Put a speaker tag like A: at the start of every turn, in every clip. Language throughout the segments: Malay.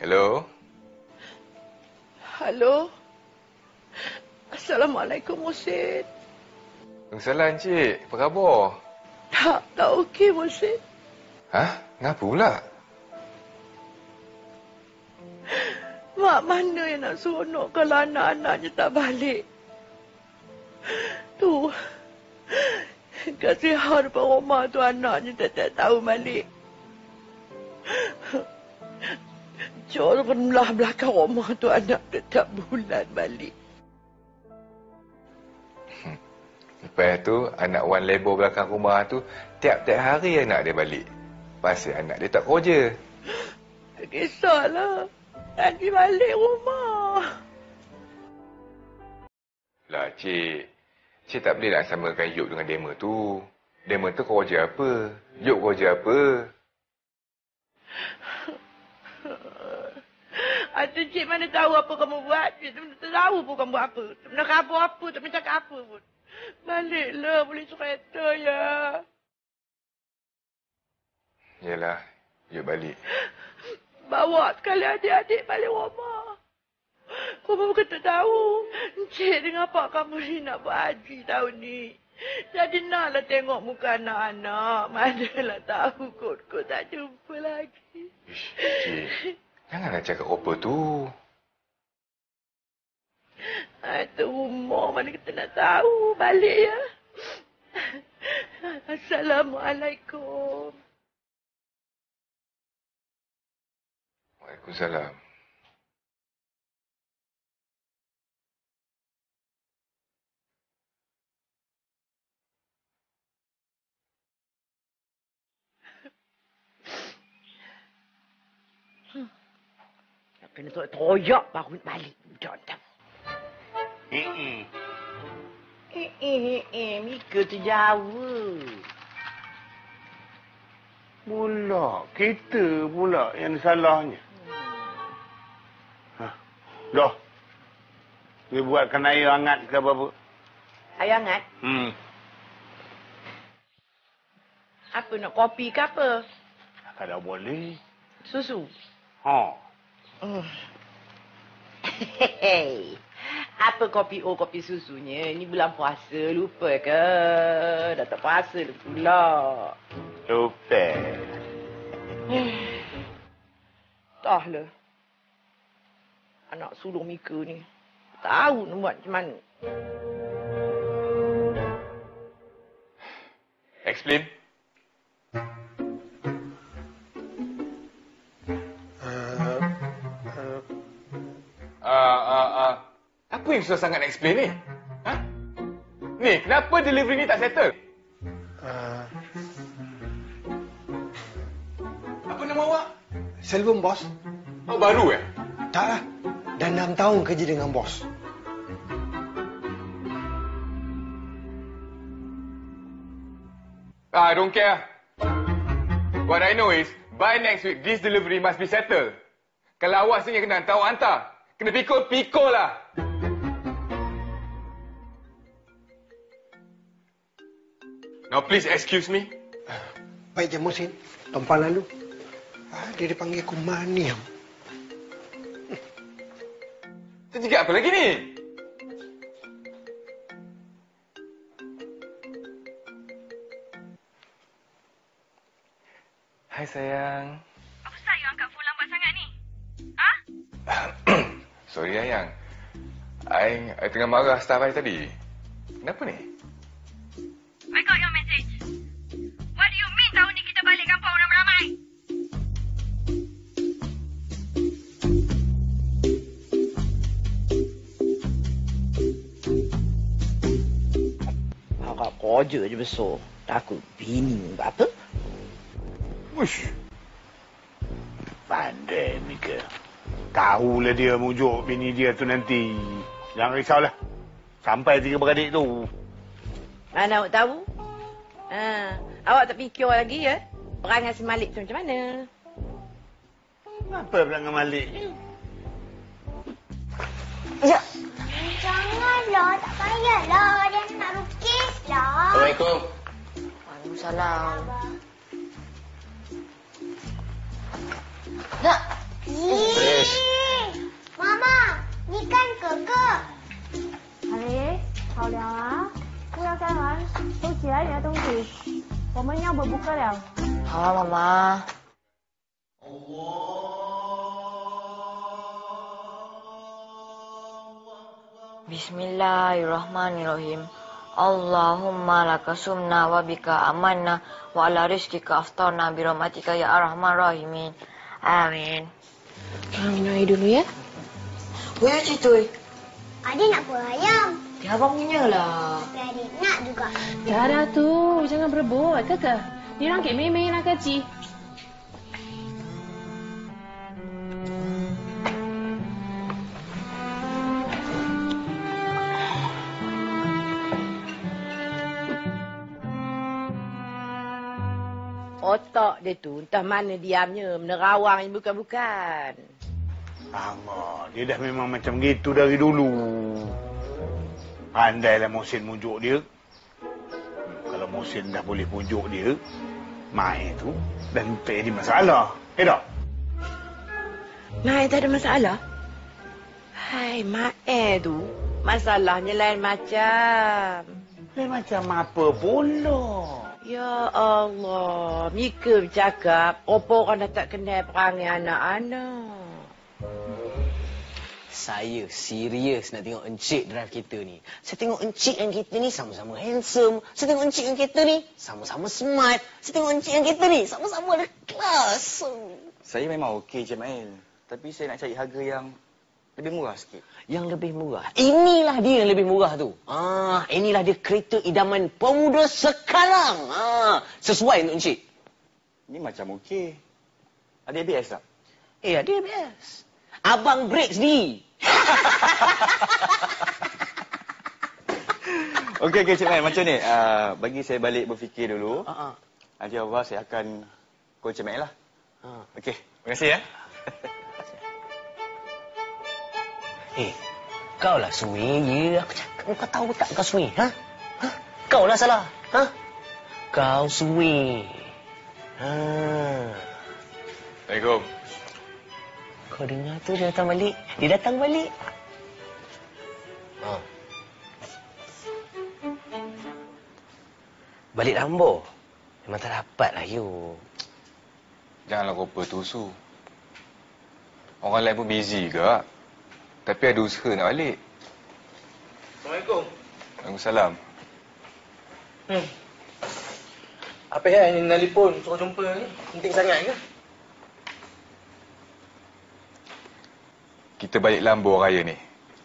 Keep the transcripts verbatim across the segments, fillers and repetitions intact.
A: Hello?
B: Halo? Assalamualaikum, Muhsin.
A: Waalaikumsalam, Cik. Apa khabar?
B: Tak, tak okey, Muhsin.
A: Hah? Kenapa pula?
B: Mak mana yang nak seronok kalau anak-anaknya tak balik? Tu, kat Sihar depan rumah tu anaknya tak tahu balik. Jor belah belakang rumah tu anak tak bulan balik.
A: Lepas tu, anak Wan Lebo belakang rumah tu, tiap-tiap hari anak dia balik. Pasal anak dia tak kerja.
B: Tak kisahlah. Nanti balik rumah.
A: Lah, Cik. Cik tak boleh nak samakan Yop dengan Dema tu. Dema tu kerja apa? Yop kerja apa?
B: Aduh, Cik mana tahu apa kamu buat. Cik tak tahu pun kamu buat apa. Tak pernah khabar apa. Tak pernah cakap apa pun. Baliklah, boleh cerita ya.
A: Yalah, Yop balik.
B: Bawa sekali adik-adik balik rumah. Kamu bukan tak tahu. Encik dengan pak kamu ni nak buat haji tahun ni. Jadi naklah tengok muka anak-anak. Manalah tahu kot-kot tak jumpa lagi.
A: Ish, Cik. Janganlah cakap apa tu.
B: Itu umur mana kita nak tahu. Balik ya. Assalamualaikum.
A: Waalaikumsalam.
B: Kena toyak baru balik. Budak tu.
C: Eh, eh. Eh, eh, eh. Mika tu Jawa. Pula. Kita pula yang salahnya. Ha. Dah. Dia buatkan air hangat ke apa-apa.
B: Air hangat?
C: Hmm.
B: Apa nak kopi ke apa?
C: Kalau boleh.
B: Susu?
C: Ha.
B: Hmm. Hehehe. Apa kopi O, kopi susunya? Ini bulan puasa, lupa ke? Dah tak puasa dah pula.
C: Lupa.
B: Entahlah. Anak sulung Mika ni. Tahu nak buat macam mana.
A: Explain. Uh, uh, uh. Apa yang susah sangat nak explain ni? Ha? Ni, kenapa delivery ni tak settle?
D: Uh,
A: Apa nama awak?
D: Selvam, bos.
A: Oh, baru eh?
D: Tak lah. Dah enam tahun kerja dengan bos.
A: Ah, I don't care. What I know is, by next week, this delivery must be settled. Kalau awak sini kena hantar, awak hantar. Kena pikul-pikul lah. Now please excuse me.
D: Baik je, Muhsin. Tumpang lalu. Ah, dia dipanggil aku Maniam.
A: Tu juga apa lagi ni? Hai sayang.
E: Apa sah you angkat phone lambat sangat ni? Ha?
A: Sorry ayang. I, I tengah marah staff I tadi. Kenapa ni?
E: I got your message. What do you mean tahun ni kita balik kampung ramai-ramai?
B: Agak kerja je besar. Takut bini buat apa?
C: Uish. Pandai Mika. Tahulah dia mujuk bini dia tu nanti. Jangan risaulah. Sampai tiga beradik tu.
B: Mana awak tahu? Ha, awak tak fikir lagi ya? Perangai si Malik tu macam mana?
C: Apa perangai Malik ni?
B: Ya.
F: Janganlah, tak payahlah. Dia nak lukis lah.
A: Assalamualaikum.
B: Waalaikumsalam.
F: Nak. Ih.
G: 好了啊，不要再玩，收起来你的东西，我们要不课了。
B: 好啊，妈妈。Bismillahirrahmanirrahim. Allahumma laka sumna wa bika amanna wa ala rizkika aftarna birahmatika ya arhamar rahimin. Amin. Kita minum air dulu ya. Boleh cik Tui?
F: Adik nak buah ayam.
B: Ya abang punya lah.
F: Tapi adik nak juga.
G: Dah dah tu, jangan berebut, kakak. Ni orang kek main-main nak kecil. Otak dia tu entah mana diamnya, menerawang yang bukan-bukan.
C: Alamak, dia dah memang macam gitu dari dulu. Pandailah Mohsin mujuk dia. Kalau Mohsin dah boleh pujuk dia, Mai tu dah tak ada masalah. Eh tak?
B: Mai tak ada masalah? Hai, Mai tu masalahnya lain macam.
C: Lain macam apa pula?
B: Ya Allah, Mika bercakap, apa orang dah tak kenal perangai anak-anak.
H: Saya serius nak tengok encik drive kereta ni. Saya tengok encik yang kereta ni sama-sama handsome. Saya tengok encik yang kereta ni sama-sama smart. Saya tengok encik yang kereta ni sama-sama ada kelas.
I: Saya memang okey, Cik Mail. Tapi saya nak cari harga yang lebih murah sikit.
H: Yang lebih murah? Inilah dia yang lebih murah tu. Ah, inilah dia kereta idaman pemuda sekarang. Ah, sesuai untuk encik.
I: Ini macam okey. Ada A B S tak?
H: Eh, ada A B S. Abang break sendiri.
I: Okey, okey Cik Mail. Macam ni. Uh, bagi saya balik berfikir dulu.
H: Uh-uh.
I: Nanti awal saya akan call Cik Mail lah.
H: Uh.
I: Okey. Terima kasih ya.
H: Eh, kau lah swing je. Aku cakap, kau tahu tak kau swing? Ha? Ha? Kau lah salah. Ha? Kau swing. Ha.
I: Assalamualaikum.
H: Kau dengar tu dia datang balik. Dia datang balik. Ha. Balik Rambo. Memang tak dapat lah, you.
A: Janganlah kau apa tu, Su. Orang lain pun busy ke? Tapi ada usaha nak balik.
J: Assalamualaikum.
A: Waalaikumsalam.
J: Hmm. Apa ya yang nelpon suruh jumpa ni? Penting sangat ke?
A: Kita balik Lambo raya ni.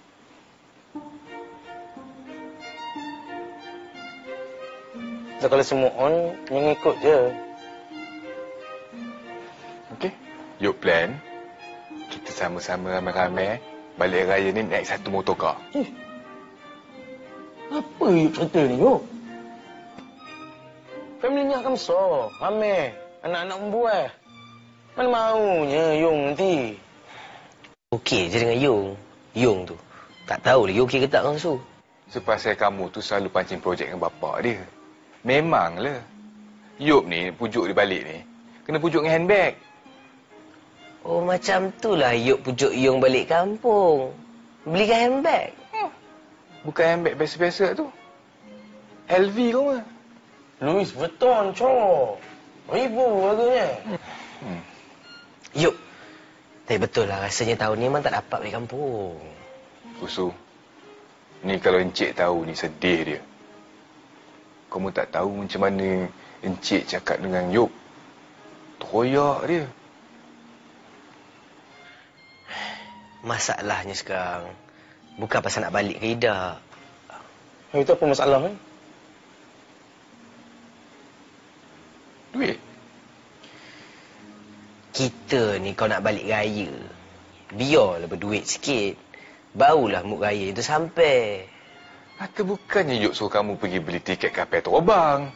J: So, kalau semua on, mengikut je.
A: Okey. Yuk plan. Kita sama-sama ramai-ramai balik raya ni naik satu motorkar.
J: Eh. Apa you cerita ni, yuk? Family ni akan besar. Ramai. Anak-anak membuat. Mana maunya Yung nanti.
H: Okey je dengan Yung. Yung tu. Tak tahu dia okey ke tak dengan Su.
A: Sepasal kamu tu selalu pancing projek dengan bapak dia. Memanglah. Yop ni pujuk dia balik ni. Kena pujuk dengan handbag.
H: Oh, macam tu lah Yuk pujuk Yung balik kampung. Belikan handbag.
A: Hmm. Bukan handbag biasa-biasa tu. L V kau mah.
J: Louis Vuitton, cok. Ribu harganya.
A: Hmm.
H: Yuk. Tapi betul lah rasanya tahun ni memang tak dapat balik kampung.
A: Usu. Ni kalau encik tahu ni sedih dia. Kamu tak tahu macam mana encik cakap dengan Yuk. Teroyak dia.
H: Masalahnya sekarang bukan pasal nak balik ke tidak.
J: Itu apa masalah ni?
A: Duit.
H: Kita ni kau nak balik raya. Biarlah berduit sikit. Barulah mood raya itu sampai.
A: Atau bukannya Yuk suruh kamu pergi beli tiket kapal terbang?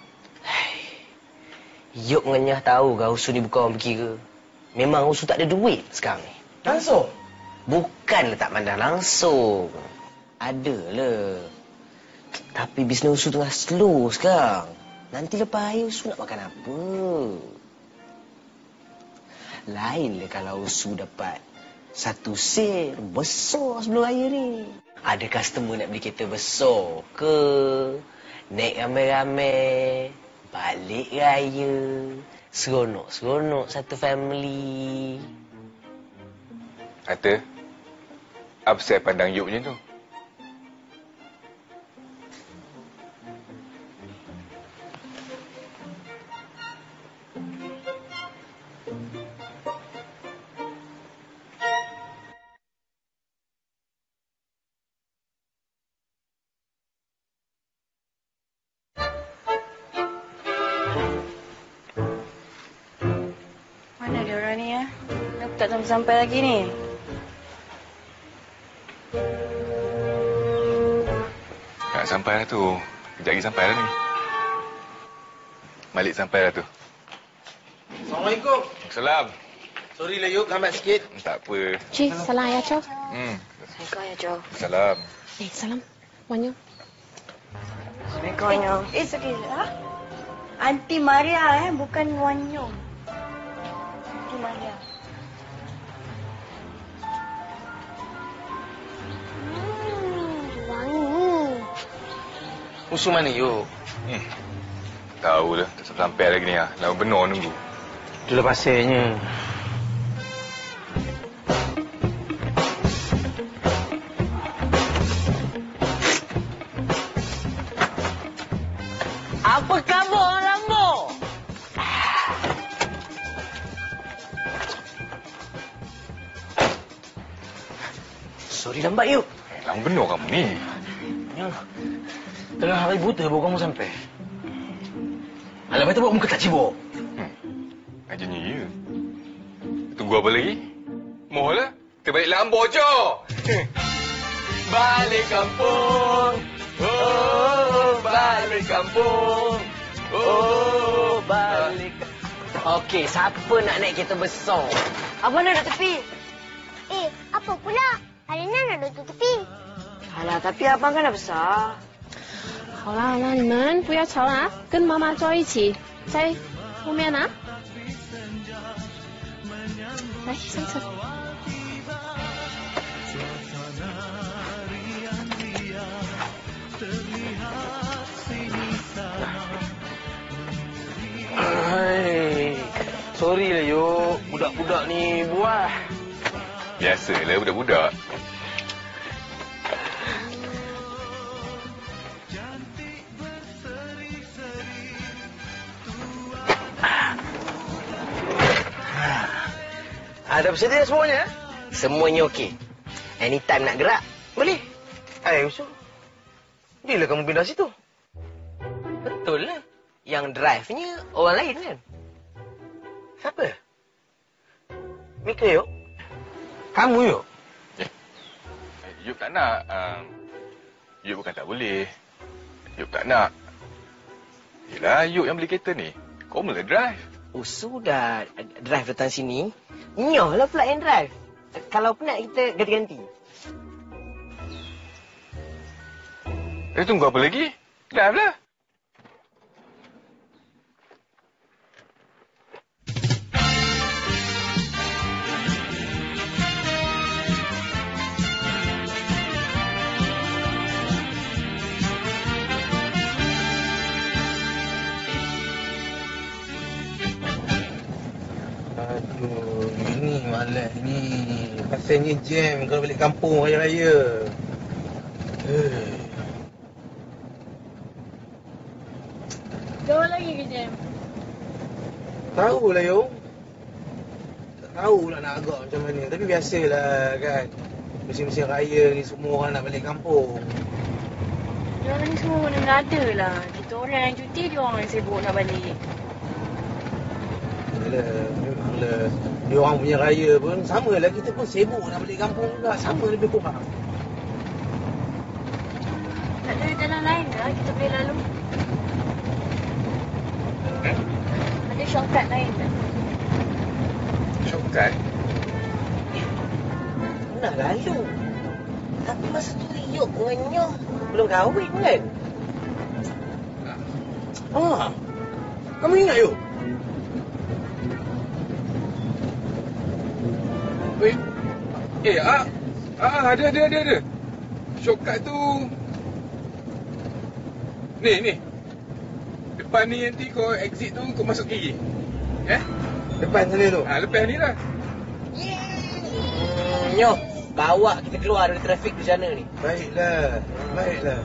H: Yuk ngenyah tahu kau Usu ni bukan orang berkira. Memang Usu tak ada duit sekarang ni.
J: Langsung?
H: Bukanlah tak pandang langsung. Adalah. Tapi bisnes Usu tengah slow sekarang. Nanti lepas raya Usu nak makan apa? Lainlah kalau Usu dapat satu sen besar sebelum raya ni. Ada customer nak beli kereta besar ke? Naik ramai-ramai. Balik raya. Seronok-seronok satu family.
A: Kata, apa saya pandang Yuk macam tu?
E: Mana dia orang ni ya? Kenapa tak sampai-sampai lagi ni?
A: Nak sampai lah tu. Kejap lagi sampai lah ni. Malik sampai lah tu.
J: Assalamualaikum.
A: Salam.
J: Sorry lah Yuk, lambat sikit.
A: Tak apa.
G: Cik, salam ya, Chow.
A: Hmm.
E: Assalamualaikum ya, Jo.
A: Salam.
G: Eh, salam. Wanyo.
E: Assalamualaikum ya. Eh, sorry lah. Aunty Maria eh, bukan Wanyo. Aunty Maria.
J: Usul mana Yuk?
A: Hmm. Tahu lah. Tak sampai lagi ni lah. Lama benar nunggu.
J: Itulah pasirnya.
H: Apa khabar orang Lambo? Sorry lambat Yuk.
A: Eh, lama benar kamu ni.
J: Ya. Tengah hari buta baru kamu sampai. Alam itu buat muka tak cibuk.
A: Hmm. Ajarnya ya. Tunggu apa lagi? Mohonlah. Kita balik Lambo je. Balik kampung. Oh, balik kampung.
H: Oh, balik. Okey, siapa nak naik kereta besar?
E: Abang nak duduk tepi.
F: Eh, apa pula? Alina nak duduk tepi.
E: Alah, tapi abang kan dah besar.
G: 好啦，那你们不要吵了啊，跟妈妈坐一起，在后面啊。来，上车。
J: Hai. Sorry lah Yuk, budak-budak ni buah.
A: Biasalah budak-budak.
J: Ada bersedia semuanya?
H: Semuanya okey. Anytime nak gerak, boleh.
J: Eh, Usul. Bila kamu pindah situ?
H: Betul lah. Yang drive-nya orang lain kan?
J: Siapa? Mika Yuk? Kamu Yuk?
A: Eh, Yuk tak nak. Um, Yuk bukan tak boleh. Yuk tak nak. Yelah, Yuk yang beli kereta ni. Kau mula drive.
H: Oh, sudah drive datang sini. Nyoh lah pula yang drive. Kalau penat kita ganti-ganti.
A: Eh, tunggu apa lagi? Drive lah.
J: Aduh, ini malas ni. Pasalnya jam kalau balik kampung raya-raya. Eh.
G: Jauh lagi ke jam?
J: Tahulah Yong. Tak tahulah nak agak macam mana. Tapi biasalah kan. Musim-musim raya ni semua orang nak balik kampung.
G: Diorang ni semua mana ngada lah. Kita orang yang cuti, dia orang yang sibuk nak balik.
J: Yalah, memanglah. Dia orang punya raya pun sama lah. Kita pun sibuk nak balik kampung juga. Sama lebih kurang.
G: Tak ada jalan lain ke kita boleh lalu?
A: Hmm?
G: Ada shortcut lain tak?
A: Shortcut?
H: Nak lalu. Tapi masa tu Yuk dengan Nyoh belum kahwin kan?
J: Ah, kamu ingat Yuk?
A: Eh, eh ah, ah, ada, ada, ada, ada. shortcut tu. Ni, ni. Depan ni nanti kau exit tu, kau masuk kiri. Eh?
J: Depan sana tu.
A: Ha, lepas ni lah.
H: Nyoh, bawa kita keluar dari trafik di sana ni.
J: Baiklah, baiklah.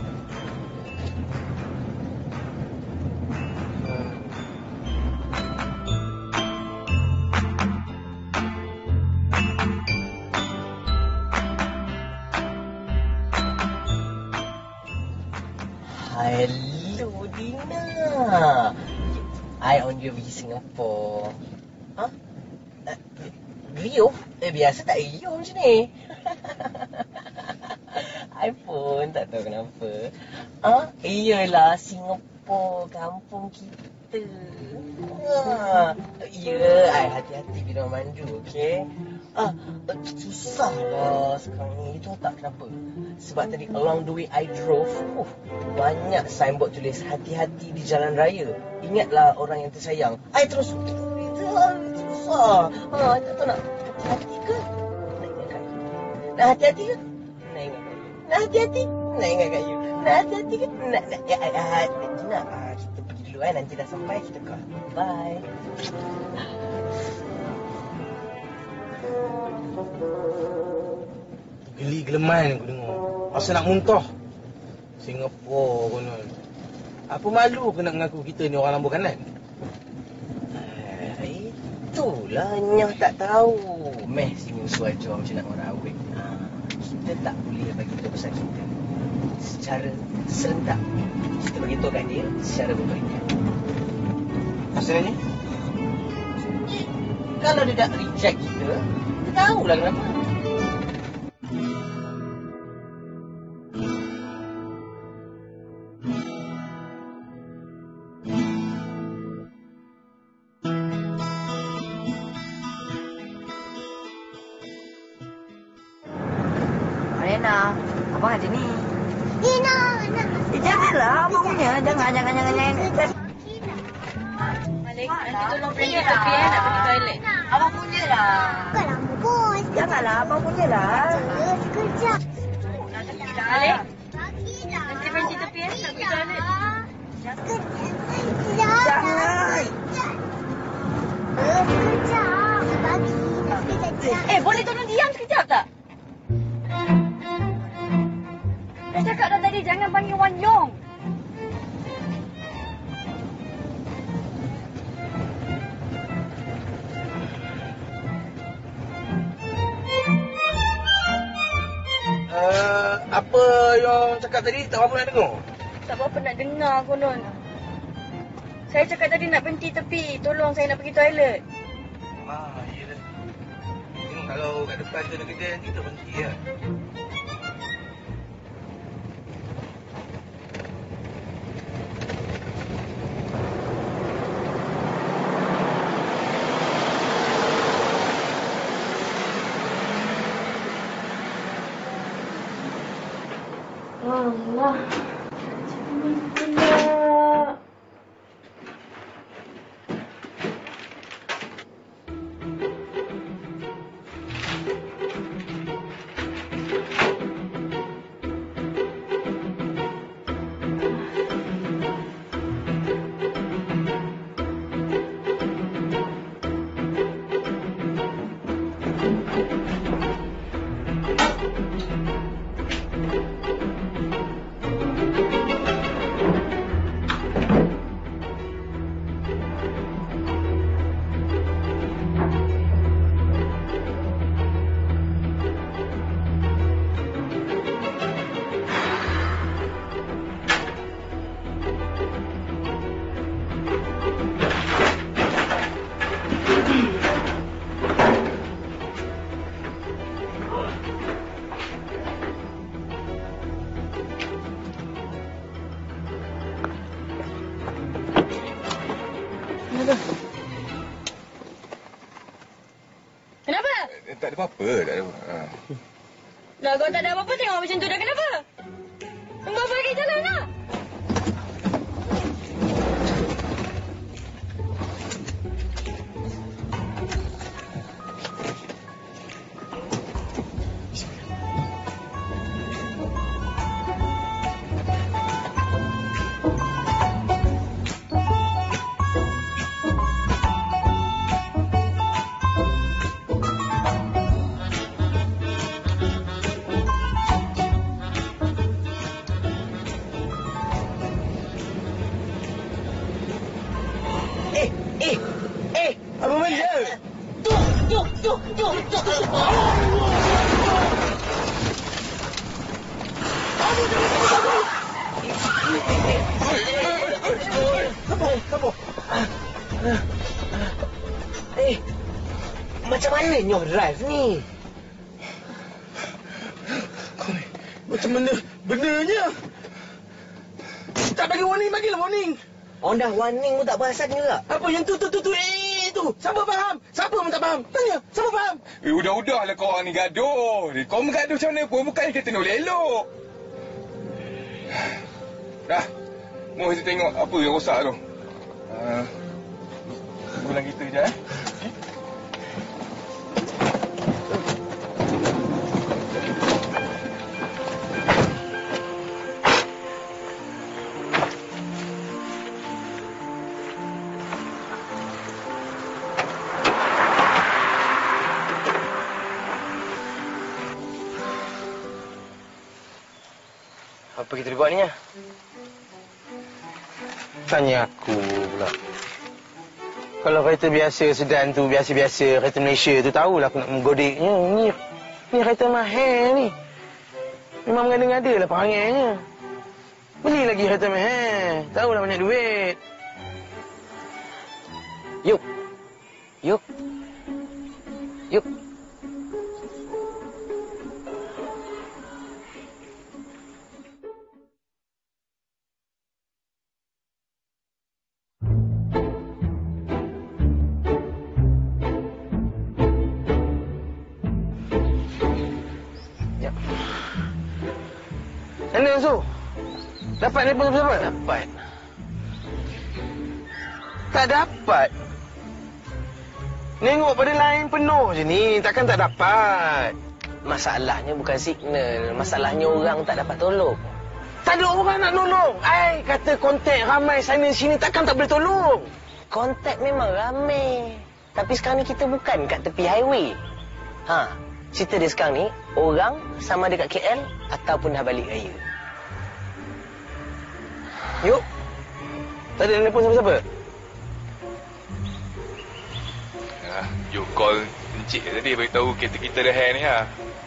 H: Hello, Dina. I on your pergi Singapore. Ha? Uh, Rio? Eh, biasa tak Rio macam ni. I pun tak tahu kenapa. Ha? Iyalah, Singapore, kampung kita. Ha. Ya, I hati-hati bila mandu, okey? Ah, susah lah sekarang ni. Itu tak kenapa. Sebab tadi along the way I drove, uh, banyak signboard tulis hati-hati di jalan raya. Ingatlah orang yang tersayang. I terus susah. Ha, tak tahu nak hati-hati ke? Nak ingat kat you. Nak hati-hati ke? Nak ingat kat you. Nak hati-hati? Nak ingat kat you. Nak hati-hati ke? Nak, nak, ya, ya, ya, Dina, ah, kita pergi dulu eh. Nanti dah sampai kita call. Bye.
J: Geli geleman aku dengar. Rasa nak muntah. Singapura konon. Apa malu ke nak mengaku kita ni orang lambu kanan?
H: Eh, itulah Nyoh tak tahu. Meh sini suaja macam nak merawit. Ha, kita tak boleh bagi tahu pasal kita. Secara serentak. Kita bagi tahu kat dia secara berberikat.
J: Masalahnya?
H: Kalau dia tak reject kita, kita tahulah kenapa.
B: Rena, abang ada ni.
F: Dina, nak.
B: Eh, janganlah abang punya. Jangan, jangan, jangan, jangan.
E: Malik, nanti tolong pergi tepi eh, nak pergi toilet.
B: Abang punya lah.
F: Bukanlah bos.
B: Janganlah abang punya lah.
F: Sekejap.
E: Malik, nanti pergi tepi eh, nak pergi toilet.
F: Sekejap.
B: Jangan.
F: Sekejap. Bagi. Sekejap.
E: Eh, boleh tolong diam sekejap tak? Dah cakap dah tadi, jangan panggil Wan Yong.
J: Uh, apa yang cakap tadi tak apa nak dengar?
E: Tak apa-apa nak dengar konon. Saya cakap tadi nak berhenti tepi. Tolong, saya nak pergi toilet.
J: Ah, iyalah. Tengok kalau kat depan tu ada kedai nanti tak berhenti lah.
G: Allah. Pula.
E: Kenapa?
A: Eh, tak ada apa-apa, tak ada apa. Ha.
E: Dah kau tak ada apa-apa, tengok macam tu dah. Kenapa? Tunggu apa lagi, jalan lah.
H: Yuk, yuk, yuk.
J: Sabar, sabar.
H: Eh, macam mana Nyoh drive ni?
J: Kau ni, macam mana benarnya? Tak bagi warning, bagilah warning.
H: Orang dah warning pun tak perasan juga.
J: Apa yang tu, tu, tu, tu, eh, tu. Siapa faham? Siapa pun tak faham? Tanya, siapa faham?
A: Eh, udah-udahlah kau orang ni gaduh. Kau menggaduh macam mana pun, bukan kita nak elok. Dah, mau kita tengok apa yang rosak tu. Uh, Bulan kita je, eh. Okay.
H: Apa kita buat ni ya?
J: Tanya aku pula. Kalau kereta biasa sedan tu, biasa-biasa, kereta Malaysia tu tahulah aku nak menggodeknya. Ni, ni kereta mahal ni. Memang mengada-ngada lah perangainya. Beli lagi kereta mahal. Tahulah banyak duit.
H: Yuk. Yuk. Yuk.
J: Mana Su? Dapat telefon siapa?
H: Dapat.
J: Tak dapat. Nengok pada line penuh je ni. Takkan tak dapat.
H: Masalahnya bukan signal. Masalahnya orang tak dapat tolong.
J: Tak ada orang nak nolong. Ai kata kontak ramai sana sini. Takkan tak boleh tolong.
H: Kontak memang ramai. Tapi sekarang ni kita bukan kat tepi highway. Ha, cerita dia sekarang ni, orang sama dekat K L ataupun dah balik raya.
J: Yuk. Tak ada telefon siapa-siapa?
A: Ya, yuk call encik tadi beritahu kereta kita dah hang ni ha.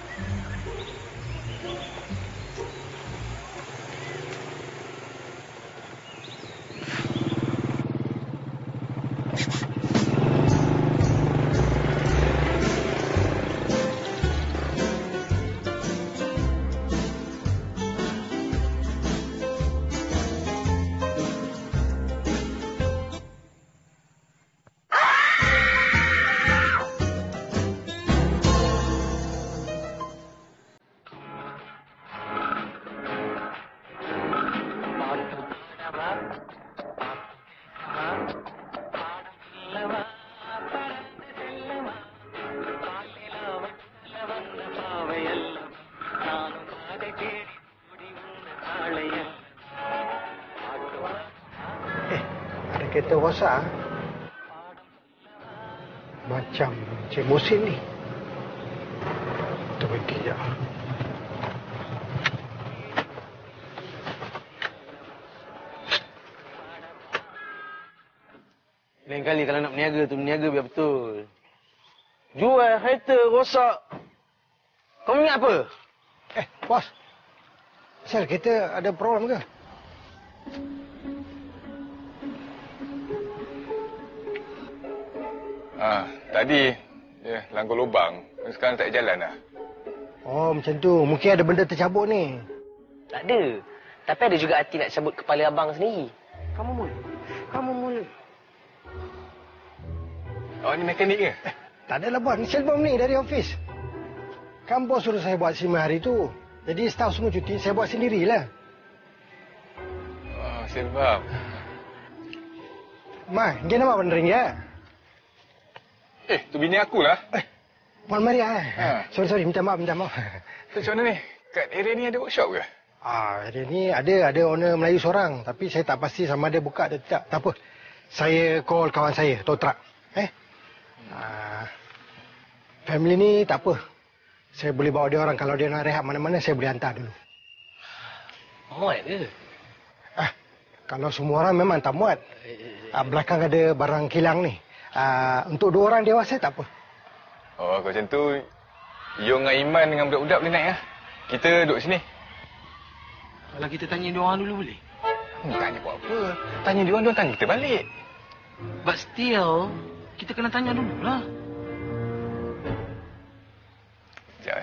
D: Kereta rosak macam Cik Musin ni. Kita pergi je.
J: Lain kali kalau nak berniaga tu, berniaga biar betul. Jual kereta rosak. Kau ingat apa?
D: Eh, bos. Sel, kereta ada problem ke?
A: Ah, tadi dia langgar lubang. Sekarang tak jalan dah.
D: Oh, macam tu. Mungkin ada benda tercabut ni.
H: Tak ada. Tapi ada juga hati nak cabut kepala abang sendiri.
D: Kamu mul. Kamu mul.
A: Awak ni mekanik ke?
D: Eh, tak adalah bos. Ni Selbom ni dari office. Kan bos suruh saya buat simak hari tu. Jadi staff semua cuti, saya buat sendirilah.
A: Oh, saya faham.
D: Ma, dia nama benerin ya?
A: Eh, tu bini aku lah.
D: Eh, Puan Maria eh?
A: Ha.
D: Sorry, sorry. Minta maaf, minta maaf.
A: So, macam mana ni? Kat area ni ada workshop ke?
D: Ah, area ni ada, ada owner Melayu seorang. Tapi saya tak pasti sama ada buka atau tidak. Tak apa. Saya call kawan saya, tow truck. Eh? Ah, family ni tak apa. Saya boleh bawa dia orang. Kalau dia nak rehat mana-mana, saya boleh hantar dulu.
H: Muat ke?
D: Ah, kalau semua orang memang tak muat. Ah, belakang ada barang kilang ni. Ah, untuk dua orang dewasa tak apa.
A: Oh, kalau macam tu, Yong dengan Iman dengan budak-budak boleh naik lah. Kita duduk sini.
J: Kalau kita tanya dia orang dulu boleh?
A: Hmm, tanya buat apa? Tanya dia orang, dia orang tanya kita balik.
J: But still, kita kena tanya dulu lah.
A: Sekejap.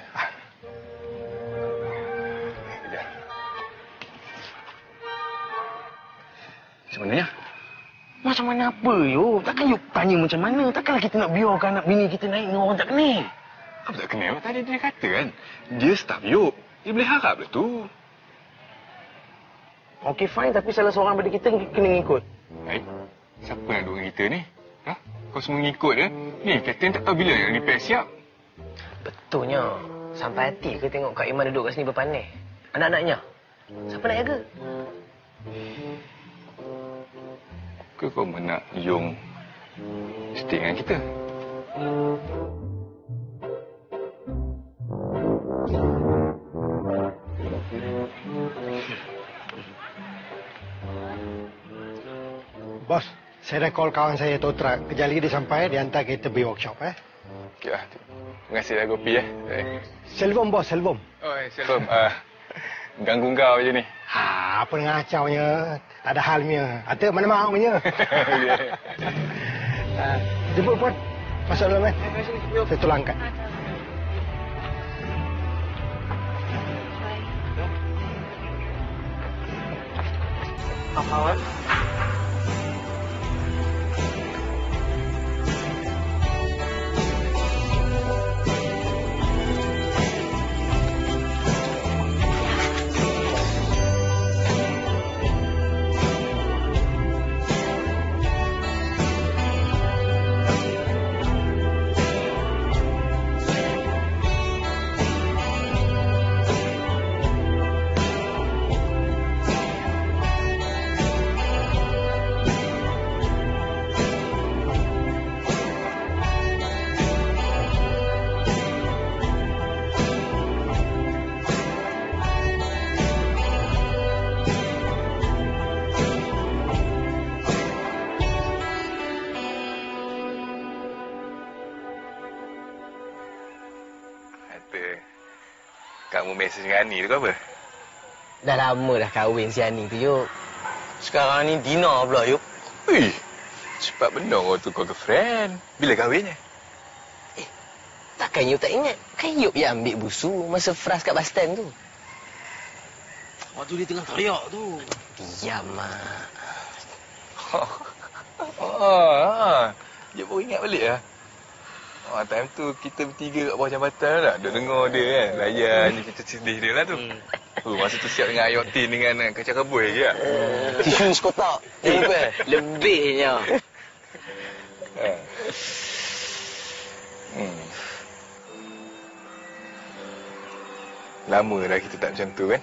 A: Sekejap. Macam mananya?
J: Macam mana apa, yo? Takkan you tanya macam mana? Takkanlah kita nak biarkan anak bini kita naik dengan orang tak kenal.
A: Apa tak kenal? Tadi dia kata kan, dia staff Yop. Dia boleh harap lah tu.
J: Okey, fine. Tapi salah seorang daripada kita kena ngikut.
A: Baik. Siapa nak duduk dengan kita ni? Ha? Kau semua ngikut ya? Ni, kapten tak tahu bila nak repair siap.
H: Betulnya. Sampai hati ke tengok Kak Iman duduk kat sini berpanai? Anak-anaknya. Siapa nak jaga?
A: Ke kau nak Yong stay dengan kita?
D: Bos, saya dah call kawan saya Totra. Kejap lagi dia sampai, dia hantar kita pergi workshop eh.
A: Okey lah. Terima kasih dah kopi eh.
D: Selvom bos, Selvom.
A: Oh, Selvom. Uh, ganggu kau je ni.
D: Ha, apa ngacaunya? Tak ada halnya. Atau mana maunya. uh, jemput Puan. Masuk dalam eh. Saya tolong angkat.
J: Apa?
A: Kamu mesej dengan Ani tu ke apa?
H: Dah lama dah kahwin si Ani tu, Yuk.
J: Sekarang ni Dina pula, Yuk.
A: Ui, cepat benar kau tukar girlfriend. Bila kahwinnya?
H: Eh, takkan Yuk tak ingat? Kan Yuk yang ambil busu masa Fras kat bus stand tu.
J: Waktu dia tengah teriak tu.
H: Diam, Mak.
A: Oh, ha. Dia baru ingat balik lah. Oh, time tu kita bertiga kat bawah jambatan tak? Duk dengar dia kan. Layan je cerita sedih dia lah tu. Hmm. Oh, masa tu siap dengan Ayotin dengan kacang rebus je tak?
J: Hmm. Tisu sekotak. Lebih.
H: Lebihnya.
A: Ha. Hmm. Lama dah kita tak macam tu kan?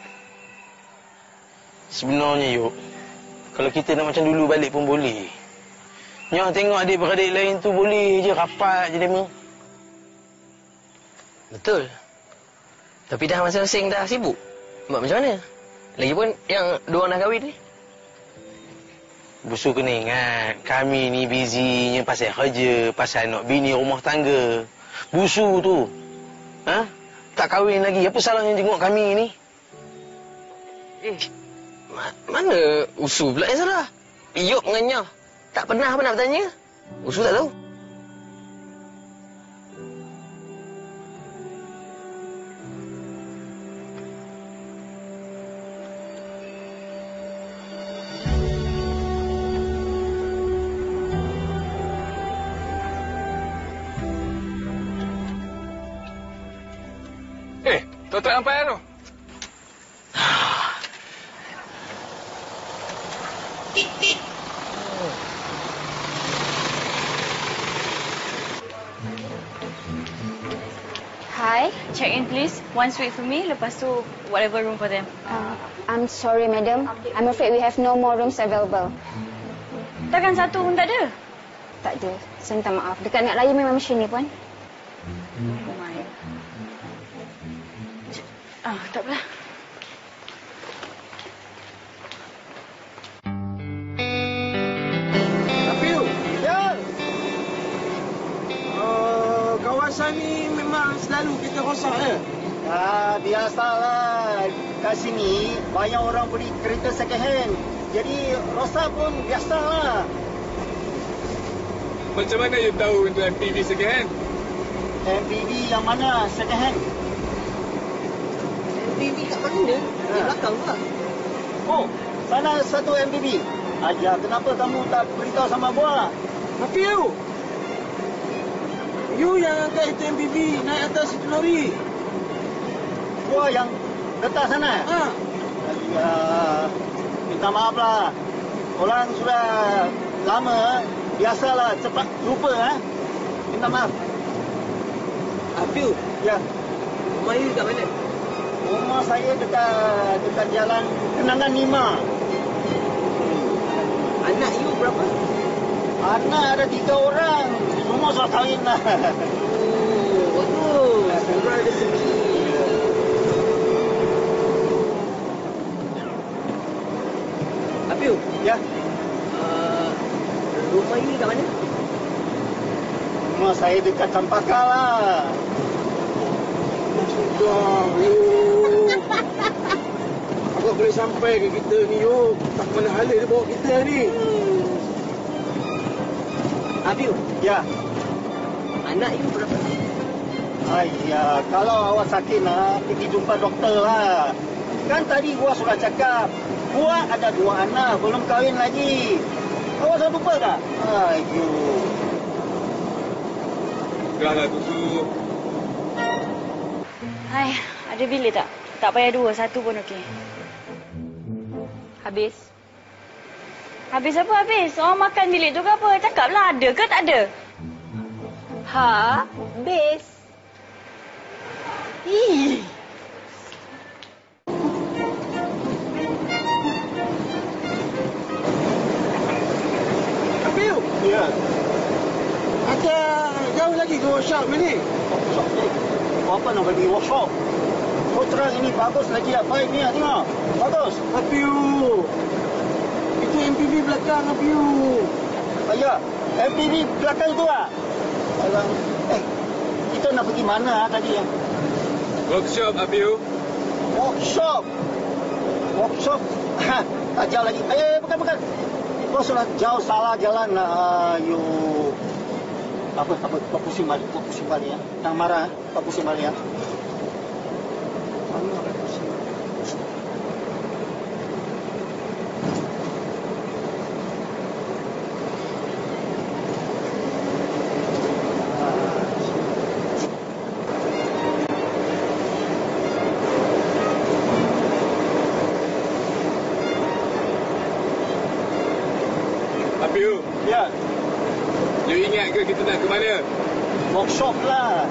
J: Sebenarnya, Yuk, kalau kita nak macam dulu balik pun boleh. Nyak tengok adik-beradik lain tu boleh je rapat je demo.
H: Betul. Tapi dah masing-masing dah sibuk. Mak macam mana? Lagipun yang dua orang dah kahwin ni.
J: Busu kena ingat, kami ni busynya pasal kerja, pasal nak bini rumah tangga. Busu tu, ha? Tak kahwin lagi, apa salahnya tengok kami ni?
H: Eh, ma- mana Usu pula yang salah? Iyop dengan Nyah. Tak pernah apa nak bertanya. Usu tak tahu.
A: Eh, tuan tak sampai tu.
K: Hi, check in please. One suite for me, lepas tu whatever room for them.
F: Uh, I'm sorry, madam. I'm afraid we have no more rooms available.
K: Takkan satu pun tak ada?
F: Tak ada. Saya minta maaf. Dekat Nak Raya memang macam ni, Puan.
K: Oh my. Ah, tak apalah.
D: Apil! Ya! Uh, kawan
J: ni memang selalu kita rosak ya?
L: Ah, biasalah. Kat sini banyak orang beli kereta second hand. Jadi rosak pun biasalah.
A: Macam mana you tahu itu M P V second hand?
L: M P V yang mana second hand?
H: M P V kat mana? Di belakang ke?
L: Oh, sana satu M P V. Aja, kenapa kamu tak beritahu sama buah?
J: Tapi you, you yang angkat itu M P V naik atas itu lori.
L: Buah yang letak sana?
J: Ha.
L: Ayah, minta maaf lah. Orang sudah lama, biasalah cepat lupa. Ha? Minta maaf.
H: Apiu?
L: Ya.
H: Rumah you kat mana?
L: Rumah saya dekat dekat jalan Kenangan lima.
H: Anak you berapa?
L: Anak ada tiga orang. Semua sudah kahwin lah.
H: Oh, bagus. Orang ada rezeki. Apiu?
L: Ya.
H: Uh, rumah you kat mana?
L: Rumah saya dekat Campaka lah.
J: Sudah, you. Agak boleh sampai ke kita ni, you. Tak mana hala dia bawa kita ni.
H: Abiu?
L: Ya.
H: Anak you berapa?
L: Ayah, kalau awak sakit nak, pergi jumpa doktor lah. Kan tadi gua sudah cakap, gua ada dua anak, belum kahwin lagi. Awak sudah lupa tak? Ayo.
A: Sudahlah, Tusu.
K: Hai, ada bilik tak? Tak payah dua, satu pun okey. Habis? Habis apa habis? Orang makan bilik tu ke apa? Cakaplah ada ke tak ada?
G: Ha? Habis.
K: Ih.
J: Apiu?
L: Ya.
J: Ada jauh lagi ke workshop ni?
L: Workshop ni? Apa nak pergi workshop? Kau terang ini bagus lagi lah. Baik ni lah, tengok. Bagus.
J: Apiu. Itu M P V belakang, Apiu.
L: Ayah, M P V belakang tu lah. Ayah, eh, kita nak pergi mana lah tadi ya?
A: Workshop, Apiu.
L: Workshop? Workshop? Ha, tak jauh lagi. Eh, bukan, bukan. Kau sudah jauh salah jalan lah. Ayo. Apa, apa, kau pusing balik, kau pusing balik ya. Yang marah, kau pusing balik ya. Mana nak pusing?
A: Apiu.
L: Ya.
A: You ingat ke kita nak ke mana?
L: Workshop lah.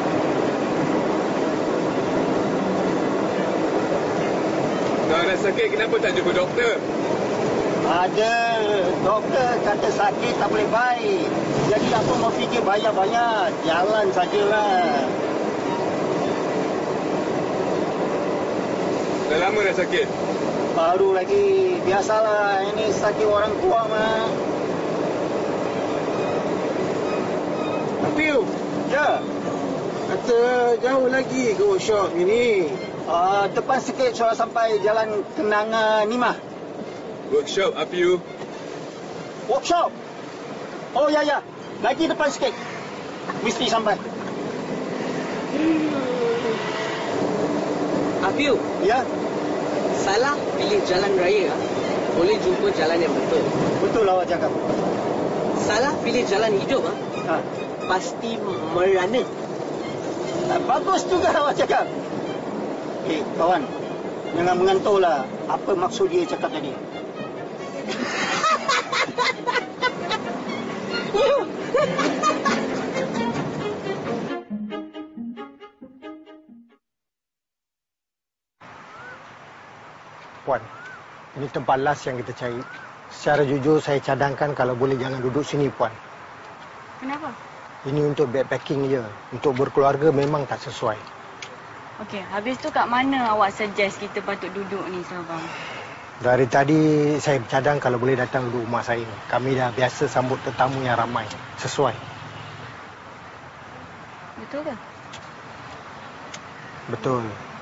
A: Kalau dah sakit, kenapa tak jumpa doktor?
L: Ada. Doktor kata sakit tak boleh baik. Jadi aku mau fikir banyak-banyak. Jalan sajalah.
A: Dah lama dah sakit?
L: Baru lagi. Biasalah. Ini sakit orang tua mah.
J: Apiu?
L: Ya.
J: Kata jauh lagi ke workshop ini?
L: Uh, depan sikit sudah sampai jalan Kenangan lima.
A: Workshop, Apiu.
L: Workshop? Oh, ya, ya. Lagi depan sikit. Mesti sampai.
H: Apiu?
L: Ya?
H: Salah pilih jalan raya, boleh jumpa jalan yang betul.
L: Betul awak cakap.
H: Salah pilih jalan hidup,
L: ha?
H: Pasti merana.
L: Ha, bagus juga awak cakap. Eh, kawan. Jangan mengantuklah. Apa maksud dia cakap tadi?
D: Puan, ini tempat last yang kita cari. Secara jujur saya cadangkan kalau boleh jangan duduk sini, Puan.
K: Kenapa?
D: Ini untuk backpacking je. Untuk berkeluarga memang tak sesuai.
K: Okey, habis tu kat mana awak suggest kita patut duduk ni, Sabang?
D: Dari tadi saya cadang kalau boleh datang duduk rumah saya. Kami dah biasa sambut tetamu yang ramai. Sesuai.
K: Betul ke?
D: Betul.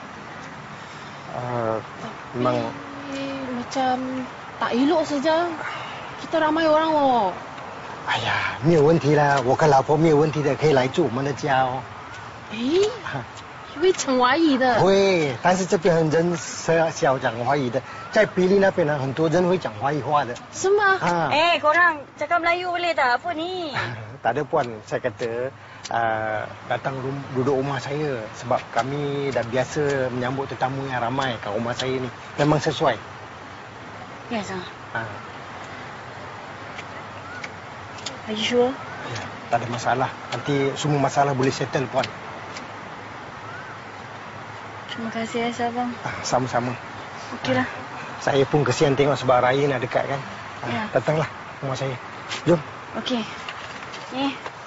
D: Uh, memang
G: Eh, macam tak elok saja. Kita ramai orang oh.
D: 哎呀，没有问题啦，我跟老婆没有问题的，可以来住我们的家哦。
G: 诶，会讲华语的。
D: 会，但是这边很人少少讲华语的，在比利那边呢，很多人会讲华语话的。
G: 是吗？
D: 啊，
E: Eh, korang cakap Melayu boleh tak? Apa ni?
D: tak ada puan, saya kata uh, datang rum, duduk rumah saya sebab kami dah biasa menyambut tetamu yang ramai kat rumah saya ni. Memang sesuai.
K: Biasa.
D: Ha.
K: Are you sure?
D: Ya, tak ada masalah. Nanti semua masalah boleh settle puan.
K: Terima kasih ya, Sabang.
D: Ah, sama-sama.
K: Okeylah.
D: Saya pun kesian tengok sebab raya nak dekat kan. Ah,
K: Ya.
D: Datanglah rumah saya. Jom.
K: Okey. Ni.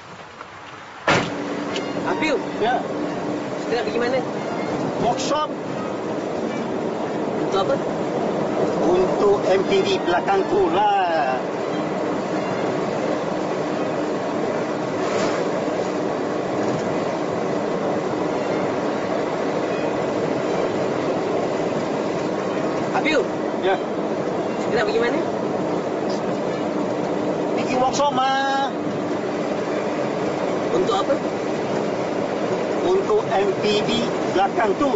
H: Apiu.
L: Ya.
H: Kita nak pergi mana?
L: Workshop
H: Untuk apa?
L: untuk M P D belakang tu lah.
H: Apiu.
L: Ya.
H: Kita nak pergi mana?
L: Pergi workshop mah.
H: Untuk apa?
L: Untuk M P D belakang tu.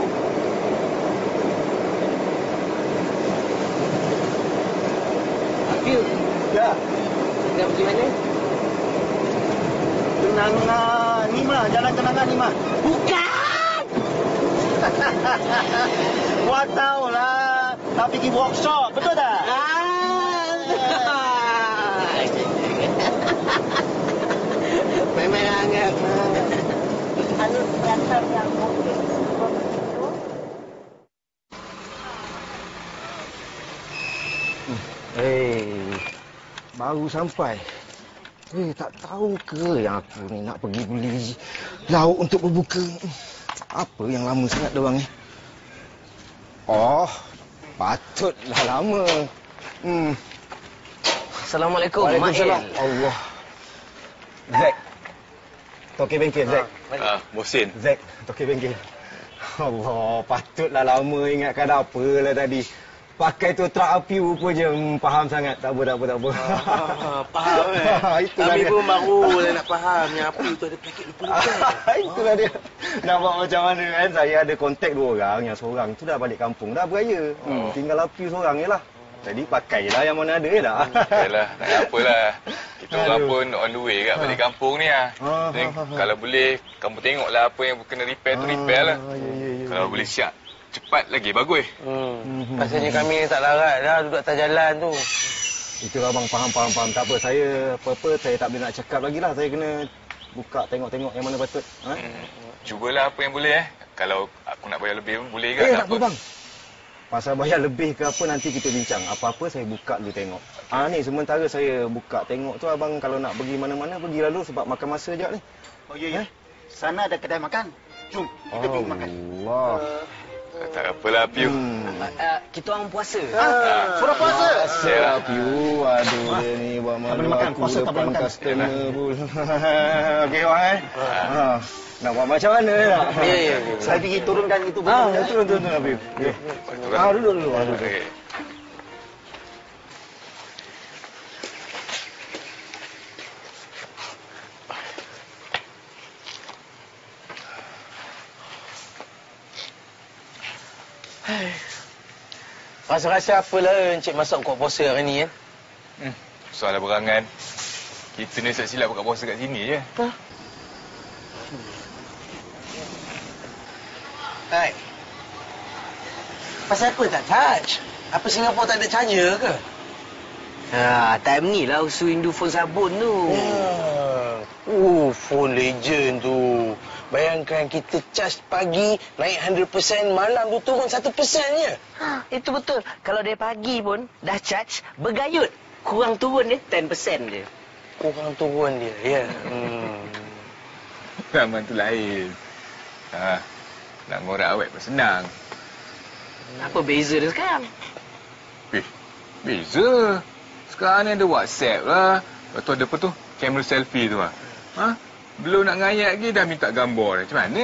H: Apiu.
L: Ya.
H: Kita nak pergi mana?
L: Kenangan ni mah, jalan kenangan ni mah.
H: Bukan!
L: Gua tahu lah. Tak pergi workshop, betul tak?
H: Memang hangat.
E: Kalau datang yang mungkin begitu.
J: Eh, baru sampai. Eh, tak tahu ke yang aku ni nak pergi beli lauk untuk berbuka. Apa yang lama sangat diorang ni? Oh, patutlah lama. Hmm.
H: Assalamualaikum,
J: Waalaikumsalam.
H: Mail.
J: Allah. Zack. Toki bengkel, Zack.
A: Ah, Mohsin.
J: Zack, toki bengkel. Allah, patutlah lama ingatkan apalah tadi. Pakai tu trak api rupanya. Hmm, faham sangat. Tak apa, tak apa, tak apa.
M: Ah, faham eh.
J: Itulah
M: Kami
J: dia.
M: pun baru dah nak faham yang api tu ada paket lupa-lupa.
J: Itulah dia. Nampak macam mana kan. Saya ada kontak dua orang. Yang seorang tu dah balik kampung. Dah beraya. Hmm. Tinggal api seorang je lah. Jadi pakailah yang mana ada je dah.
A: Yalah, tak ada apalah. Kita orang pun on the way kat balik kampung ni lah.
J: Ah,
A: Jadi,
J: ah, ah, ah.
A: kalau boleh, kamu tengoklah apa yang kena repair tu repair lah.
J: Ya, ya, ya,
A: Kalau
J: ya.
A: boleh siap cepat lagi, bagus.
H: Hmm. Pasalnya kami tak larat dah duduk atas jalan tu.
J: Itu abang faham, faham, faham. Tak apa, saya apa-apa saya tak boleh nak cakap lagi lah. Saya kena buka tengok-tengok yang mana patut. Ha?
A: Hmm. Cubalah apa yang boleh eh. Kalau aku nak bayar lebih pun boleh ke?
J: Eh, tak apa bang. Pasal bayar lebih ke apa nanti kita bincang. Apa-apa saya buka dulu tengok. Ah ni sementara saya buka tengok tu abang kalau nak pergi mana-mana pergi lalu sebab makan masa sekejap ni.
L: Oh ya ya. Sana ada kedai makan. Jom kita pergi makan.
J: Allah.
A: Tak apalah, Piu.
J: Hmm.
H: Uh, kita orang puasa.
L: Ah, sudah puasa.
J: Puasa, Piu. Aduh, dia ni buat
L: Tak boleh
J: malu
L: makan,
J: aku
L: puasa tak boleh
J: depan
L: makan.
J: customer pun. Okey, bang eh. Ha. Nak buat macam mana nak?
H: Ya, ya, ya.
L: Saya pergi turunkan itu
J: Ah,
L: benda.
J: turun, turun, turun, Piu. Okey. Ah, duduk dulu. Ah, duduk.
A: Okey.
H: Rasa-rasa apalah Encik masak kuat puasa hari ni kan?
A: Hmm. Soal berangan. Kita ni silap buka puasa kat sini je.
H: Ha? Hai. Pasal apa tak touch? Apa Singapura tak ada charger ke? Ha, time ni lah usul Indu phone sabun tu.
J: Ya.
H: Oh, phone legend tu. Bayangkan kita charge pagi naik one hundred percent, malam tu turun one percent je.
N: Ha, itu betul. Kalau dia pagi pun dah charge, bergayut. Kurang turun dia ten percent je.
H: Kurang turun dia, ya. Hmm.
A: Zaman tu lain. Ha. Nak ngorak awet pun senang.
N: Apa beza dia sekarang?
A: Eh, beza. Sekarang ni ada WhatsApp lah. Lepas tu ada apa tu? Kamera selfie tu lah. Ha? Belum nak ngayat lagi dah minta gambar dah. Macam mana?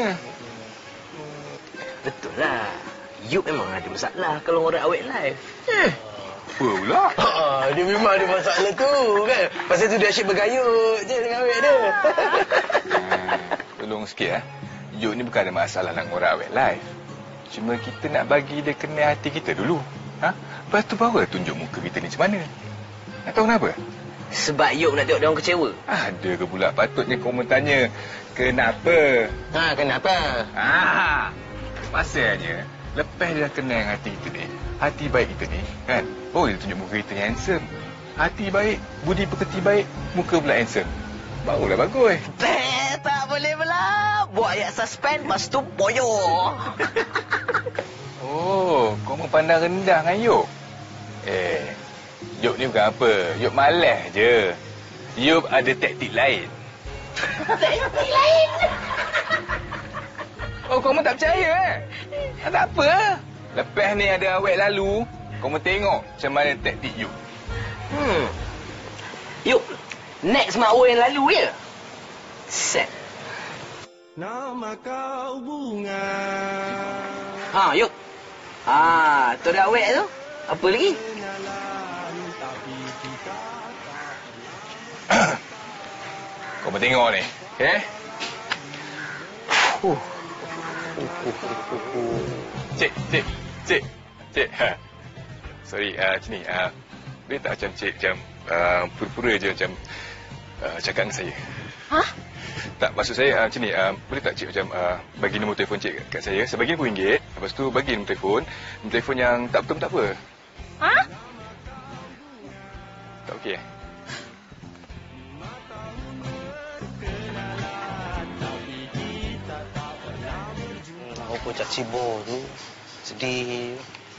N: Betul lah. Yuk memang ada masalah kalau orang awet live.
A: Eh, apa pula?
J: Ha, dia memang ada masalah tu kan. Pasal tu dia asyik bergayut je dengan awet dia.
A: Hmm, tolong sikit eh. Yuk ni bukan ada masalah nak orang awet live. Cuma kita nak bagi dia kenal hati kita dulu. Ha? Lepas tu baru tunjuk muka kita ni macam mana. Nak tahu kenapa?
N: Sebab Yuk nak tengok dia orang kecewa.
A: Ada ke pula patutnya kau tanya kenapa?
J: Ha, kenapa?
A: Ha. Pasalnya lepas dia dah kenal hati kita ni, hati baik kita ni, kan? Oh, dia tunjuk muka kita yang handsome. Hati baik, budi pekerti baik, muka pula handsome. Barulah bagus.
N: Eh, tak boleh pula. Buat ayat suspend, lepas tu boyok.
A: Oh, kau memandang rendah dengan Yuk? Eh, Yuk ni bukan apa. Yuk malas je. Yuk ada taktik lain.
F: Taktik lain?
A: Oh, kau tak percaya eh? Ah, tak apa. Lepas ni ada awet lalu, kau tengok macam mana taktik Yuk.
N: Hmm. Yuk, next mak awet yang lalu ya? Set.
O: Nama kau bunga.
N: Ha, Yuk. Ha, tu dah awet tu. Apa lagi?
A: Kau tengok ni, okay?
J: Uh.
A: Cik, cik, cik, cik. Ha. Sorry, uh, macam ni. Uh, boleh tak macam cik macam uh, pura-pura je macam uh, cakap dengan saya?
K: Hah?
A: Tak, maksud saya uh, macam ni. Uh, boleh tak cik macam uh, bagi nombor telefon cik kat saya? Saya bagi RM sepuluh. Lepas tu bagi nombor telefon. Nombor telefon yang tak betul tak apa.
K: Ha?
A: Tak okey eh?
J: Apa Cak Cibor tu? Sedih.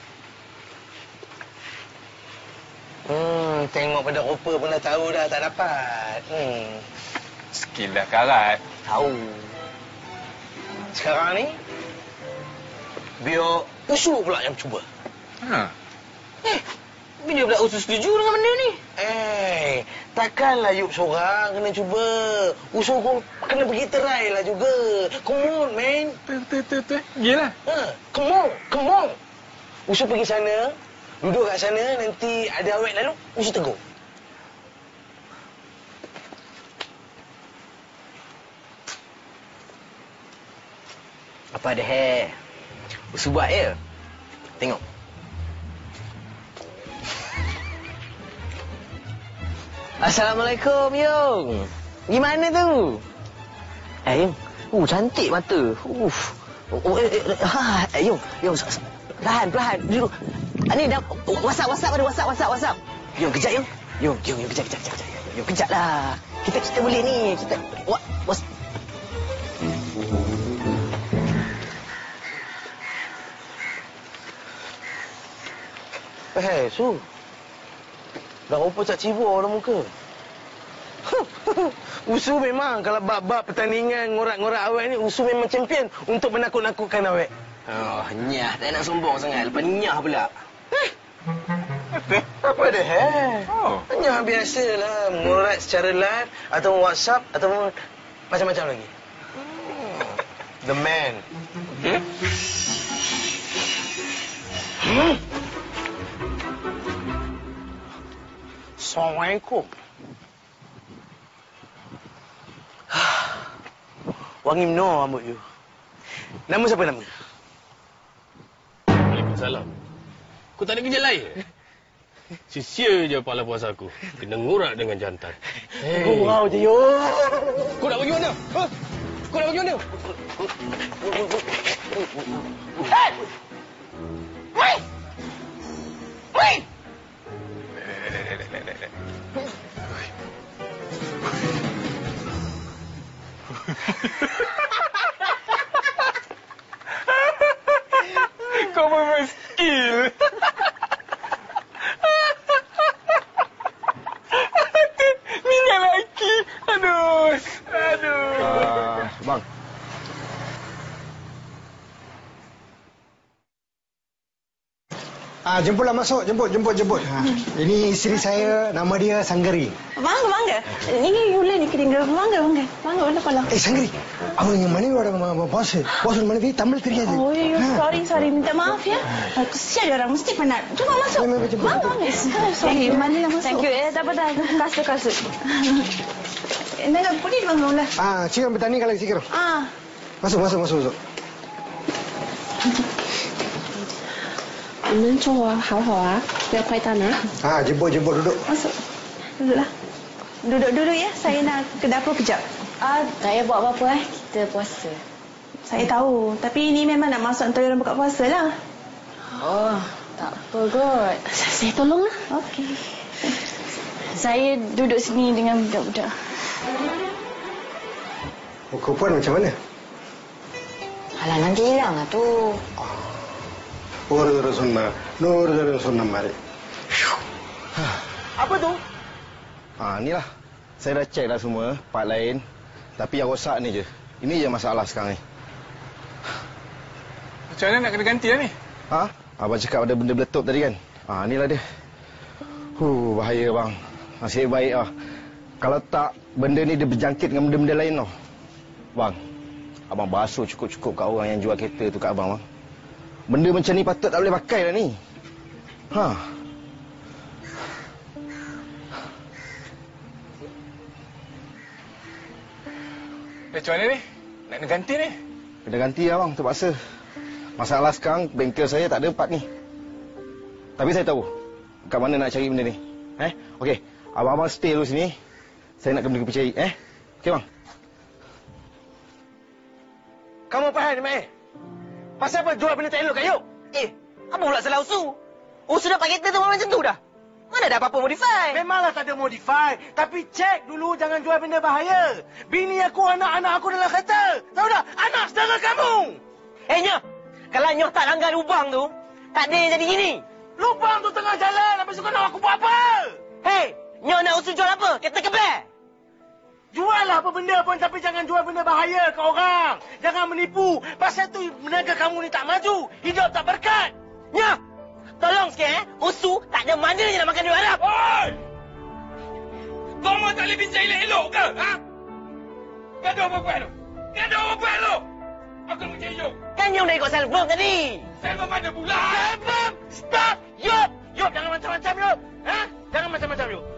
J: Hmm, tengok pada rupa pun dah tahu dah tak dapat. Hmm.
A: Skill dah karat.
J: Tahu. Sekarang ni, biar Usu pula yang cuba.
A: Ha.
J: Eh, bila pula Usu setuju dengan benda ni? Eh, takkanlah Yuk seorang kena cuba. Usu kau kena pergi try lah juga. Come on, man.
A: Betul, betul, betul. Yelah.
J: Ha, come on, come on. Usu pergi sana, duduk kat sana, nanti ada awet lalu, Usu tegur.
N: Apa ada hair? Usu buat ya? Tengok. Assalamualaikum, Yung. Gimana tu? Eh, Yung. Uh, cantik mata. Uff. Oh, eh, eh, ha, eh, Yung. Yung, perlahan, perlahan. Duduk. Ni dah WhatsApp, WhatsApp ada WhatsApp, WhatsApp, WhatsApp. Yung, kejap, Yung. Yung, Yung, Yung, kejap, kejap, kejap, kejap. Yung, kejap lah. Kita, kita boleh ni. Kita, what, what?
J: Eh, Su. Dah rupa Cak Cibor dah muka. Usu memang kalau bab-bab pertandingan ngorak-ngorak awet ni, Usu memang champion untuk menakut-nakutkan awet.
N: Oh, nyah. Tak nak sombong sangat. Lepas nyah pula.
J: Eh? Apa ada eh? Oh. Nyah biasalah. Ngorak secara live atau WhatsApp atau macam-macam lagi. Hmm. The man. Hmm? Hmm? Assalamualaikum. Wangi menor rambut you. Nama siapa nama?
P: Waalaikumsalam. Kau tak ada kerja lain? Sia-sia je pahala puasa aku. Kena ngurak dengan jantan.
J: Hey. Wow je yo.
P: Kau nak pergi mana? Ha? Kau nak pergi mana?
J: Hey! Wait! Wait!
A: Kau memang skill. Minyak lagi. Aduh. Aduh.
C: Uh, bang.
J: Ha,
D: Ah, jemputlah masuk. Jemput, jemput, jemput. Ha. Ini isteri saya, nama dia Sanggari.
G: Bangga, bangga. Ini Yula ni kering. Bangga, bangga. Bangga, bangga pala.
D: Eh, Sanggari. Abang yang mana orang bos? Bos mana ni? Tampil teriak.
G: Oh, ya, sorry, sorry. Minta maaf ya. Kesian orang mesti penat. Cuba masuk. Bangga, bangga. Sorry, mana masuk.
K: Thank you. Eh, tak apa dah. Kasut, kasut.
G: 那个不利的了。
D: 啊，这个bertani kalau sikit.
G: Ah.
D: Masuk, masuk, masuk, masuk.
G: 你们坐好好啊，不要快单啊。
D: Ah, jemput, jemput duduk.
G: Masuk. Duduklah. Duduk-duduk ya, saya nak ke dapur kejap.
K: Ah, tak payah buat apa-apa eh. Kita puasa.
G: Saya tahu, tapi ini memang nak masuk untuk orang buka puasa lah.
K: Oh, tak apa kot.
G: Saya tolonglah.
K: Okey. Saya duduk sini dengan budak-budak.
D: Muka puan macam mana?
K: Alah, nanti hilang lah tu.
D: Nur Sunnah, Nur Sunnah mari.
J: Apa tu? Ah, inilah. Saya dah cek dah semua, part lain. Tapi yang rosak ni je. Ini je masalah sekarang ni.
A: Macam mana nak kena ganti lah ni?
J: Ha? Abang cakap ada benda meletup tadi kan? Ah, inilah dia. Huh, bahaya bang. Nasib baik lah. Kalau tak, benda ni dia berjangkit dengan benda-benda lain tau. Bang, abang basuh cukup-cukup kat orang yang jual kereta tu kat abang bang. Benda macam ni patut tak boleh pakai lah ni. Ha.
A: Macam mana ni? Nak kena ganti ni?
J: Kena ganti lah bang, terpaksa. Masalah sekarang, bengkel saya tak ada part ni. Tapi saya tahu kat mana nak cari benda ni. Eh? Okey, abang-abang stay dulu sini. Saya nak kena pergi cari. Eh? Okey bang.
N: Kamu faham ni, Mak? Pasal apa jual benda tak elok kat Yop? Eh, apa pula salah Usu? Usu dapat kereta tu macam tu dah. Mana ada apa-apa modify?
M: Memanglah tak ada modify. Tapi cek dulu jangan jual benda bahaya. Bini aku, anak-anak aku dalam kereta. Tahu tak? Anak saudara kamu.
N: Eh, Nyoh. Kalau Nyoh tak langgar lubang tu, tak ada yang jadi gini.
M: Lubang tu tengah jalan. Habis tu kau nak aku buat apa?
N: Hei, Nyoh nak Usu jual apa? Kereta kebel.
M: Jual lah apa benda pun tapi jangan jual benda bahaya ke orang. Jangan menipu. Pasal tu meniaga kamu ni tak maju. Hidup tak berkat.
N: Nyoh, tolong sikit eh. Usu tak ada mananya nak makan duit Arab.
A: Oi! Kau tak boleh bincang elok-elok ke? Ha? Gaduh apa buat tu? Gaduh apa buat tu? Aku nak mencari Yop.
N: Kan Nyoh dah ikut Salbom tadi.
A: Salbom mana pula?
M: Salbom! Stop! Yop! Yop, jangan macam-macam Yop. Ha? Jangan macam-macam Yop.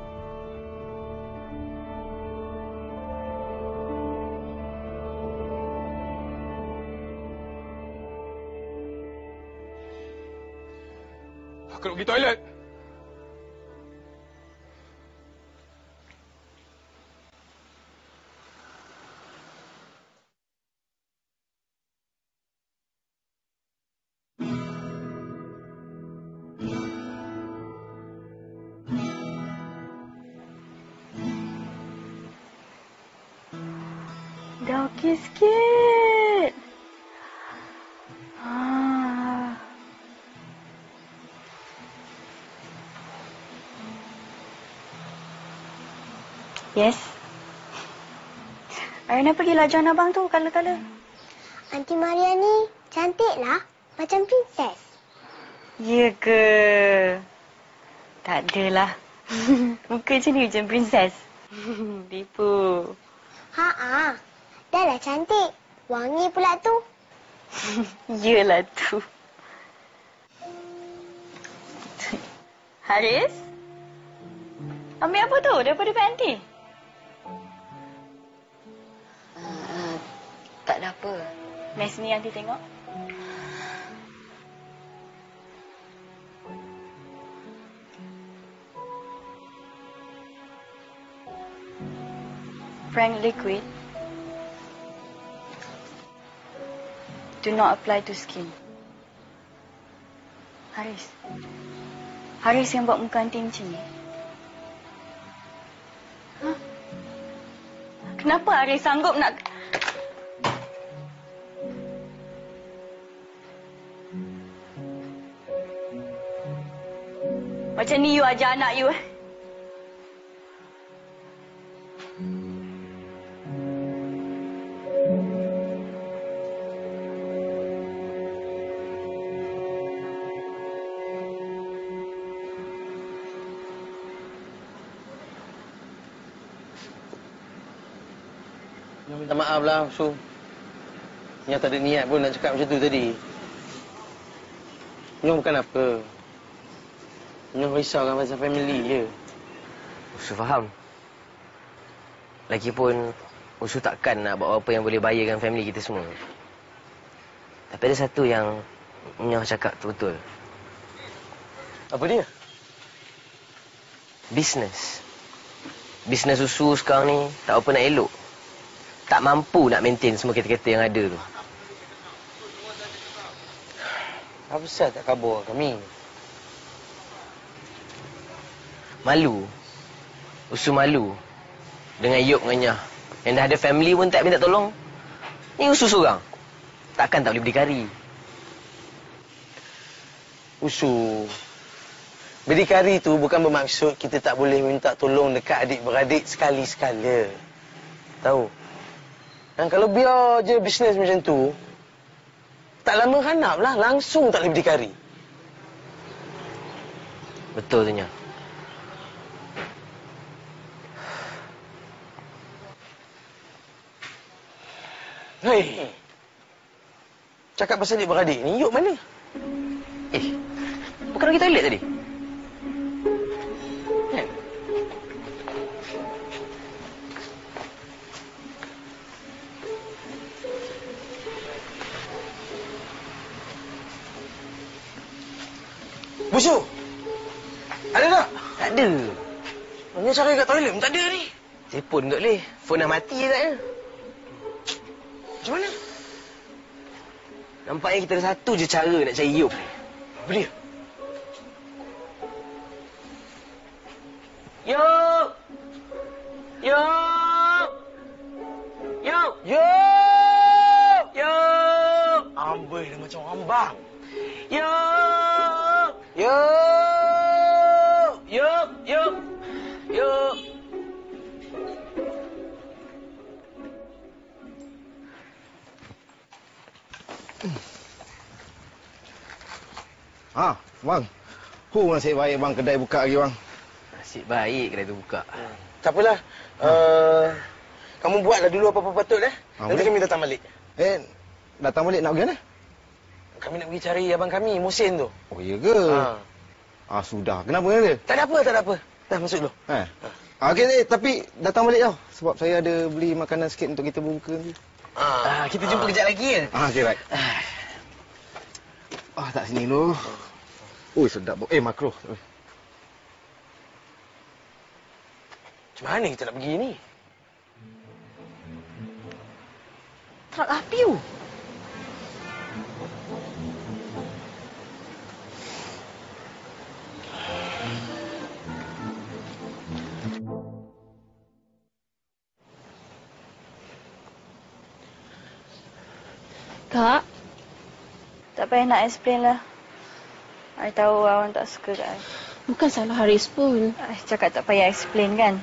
A: Aku nak pergi toilet.
K: Dah okey sikit. Ah. Yes. Arina pergilah join abang tu kala-kala.
F: Aunty Maria ni cantiklah. Macam princess.
K: Ya ke? Tak adalah. Muka macam ni macam princess. Tipu.
F: Ha-ha. Dah lah cantik. Wangi pula tu.
K: Yelah tu. Haris? Ambil apa tu daripada panti?
Q: Uh, tak ada apa.
K: Mai sini nanti tengok. Frank liquid. Do not apply to skin. Haris. Haris yang buat muka anting macam ni. Huh? Kenapa Haris sanggup nak... Macam ni you ajar anak you eh?
J: Yang minta maaf lah, Su. Yang tak ada niat pun nak cakap macam tu tadi. Yang bukan apa. Yang risaukan pasal family je.
H: Usu faham. Lagipun, Usu takkan nak buat apa yang boleh bahayakan family kita semua. Tapi ada satu yang Nyoh cakap tu betul.
J: Apa dia?
H: Bisnes. Bisnes Usu sekarang ni tak apa nak elok. Tak mampu nak maintain semua kereta-kereta yang ada tu.
J: Apa pasal tak khabar kami?
H: Malu. Usu malu. Dengan Yop dengan Nyah. Yang dah ada family pun tak minta tolong. Ni Usu seorang. Takkan tak boleh beli kari.
J: Usu. Berdikari tu bukan bermaksud kita tak boleh minta tolong dekat adik-beradik sekali-sekala. Tahu? Dan kalau biar je bisnes macam tu, tak lama hanap lah, langsung tak boleh berdikari.
H: Betul tu, Nyah.
J: Hei. Cakap pasal adik-beradik ni, Yop mana?
H: Eh, bukan pergi toilet tadi?
J: Kan? Busu! Ada tak?
H: Tak ada.
J: Mana cara kat toilet pun tak ada ni.
H: Telefon tak boleh. Phone dah mati tak ya?
J: Macam mana?
H: Nampaknya kita ada satu je cara nak cari Yop ni.
J: Apa dia?
H: Yop! Yop! Yop!
J: Yop!
H: Yop!
J: Amboi dia macam ambang.
H: Yop!
J: Yop!
H: Yop! Yop! Yop!
D: Ha, bang. Hu nasib baik bang kedai buka lagi bang.
H: Nasib baik kedai tu buka.
J: Hmm. Tak apalah. Ha. Uh, kamu buatlah dulu apa-apa patut dah. Ha, nanti boleh? Kami datang balik.
D: Eh, datang balik nak pergi mana?
J: Kami nak pergi cari abang kami, Musin tu.
D: Oh, iya ke? Ha. Ah, sudah. Kenapa dia?
J: Tak ada apa, tak ada apa. Dah masuk dulu.
D: Ha. ha. Okey, eh, tapi datang balik tau. Sebab saya ada beli makanan sikit untuk kita berbuka nanti.
H: Ah, kita jumpa ah. kejap lagi ya.
D: Ah, okey, baik. Ah, tak sini dulu. Oi, sedap. Eh, makro.
J: Macam mana kita nak pergi ni?
G: Trak api tu.
K: Kak, tak payah nak explain lah. I tahu awak tak suka kat I.
G: Bukan salah Haris pun.
K: I cakap tak payah explain kan?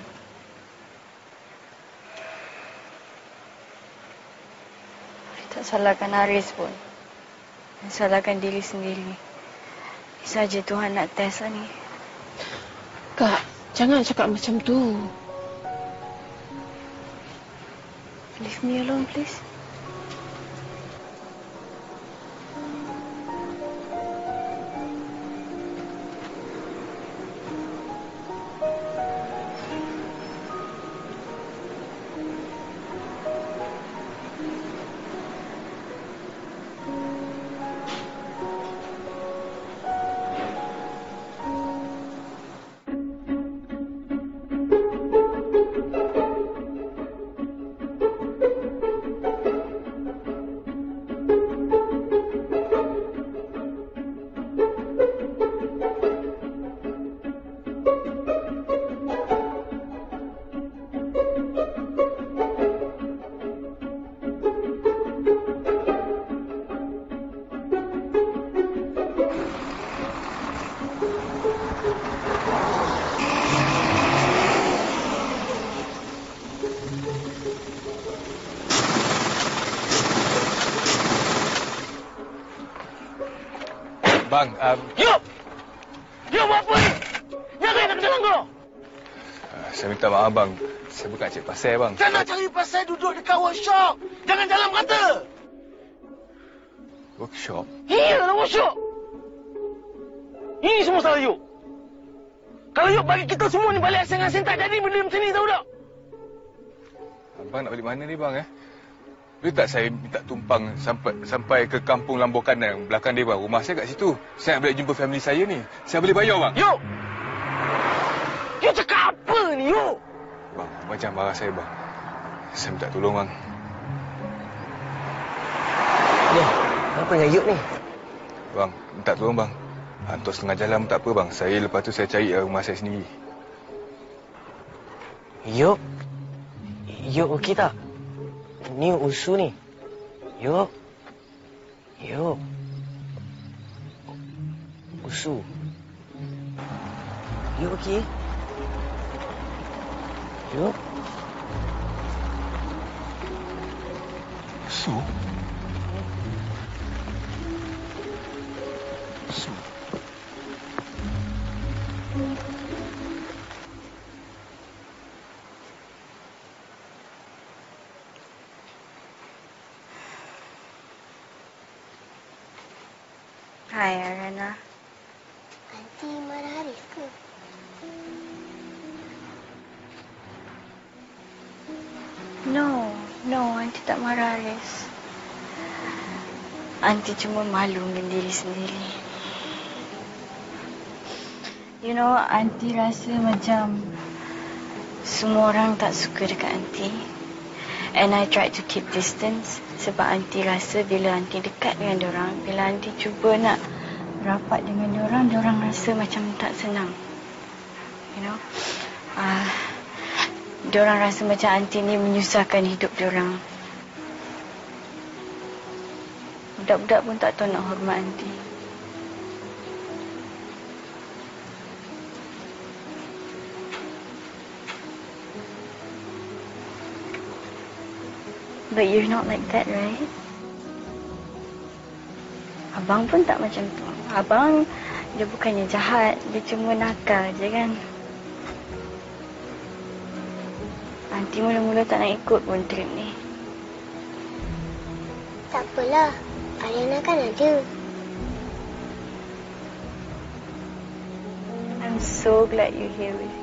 K: I tak salahkan Haris pun. I salahkan diri sendiri. Saja Tuhan nak test lah ni.
G: Kak, jangan cakap macam tu.
K: Leave me alone, please.
A: Bang, um...
M: Yop! Yop, buat apa ni? Jangan nak kena kau!
A: Uh, Saya minta maaf bang. Saya bukan cik pasal bang.
M: Jangan nak cari pasal duduk dekat workshop. Jangan dalam kata.
A: Workshop?
M: Iyalah workshop. Ini semua salah Yuk. Kalau Yuk bagi kita semua ni balik asing-asing tak jadi benda macam ni tahu tak?
A: Abang nak balik mana ni bang eh? Boleh tak saya minta tumpang sampai sampai ke kampung Lambau Kanan belakang dia bang. Rumah saya kat situ. Saya nak balik jumpa family saya ni. Saya boleh bayar bang.
M: Yuk. Yuk cakap apa ni Yuk?
A: Bang, abang jangan marah saya bang. Saya minta tolong bang.
N: Ya, apa dengan Yuk ni?
A: Bang, minta tolong bang. Hantar setengah jalan tak apa bang. Saya lepas tu saya cari rumah saya sendiri.
N: Yuk? Yuk okey tak? Ni usu ni. Yuk. Yuk. Usu. Yuk okey? Yuk.
A: Usu? Usu?
K: Hai, Arana.
F: Aunty marah Haris ke?
K: No, no, Aunty tak marah, Haris. Aunty cuma malu dengan diri sendiri. You know, Aunty rasa macam semua orang tak suka dekat Aunty. And I tried to keep distance sebab Aunty rasa bila Aunty dekat dengan diorang, bila Aunty cuba nak rapat dengan diorang, diorang rasa macam tak senang. You know? Uh, diorang rasa macam Aunty ni menyusahkan hidup diorang. Budak-budak pun tak tahu nak hormat Aunty. But you're not like that, right? Abang pun tak macam tu. Abang, dia bukannya jahat. Dia cuma nakal je kan. Aunty mula-mula tak nak ikut pun trip ni.
F: Tak apalah. Ariana kan ada.
K: I'm so glad you're here with me.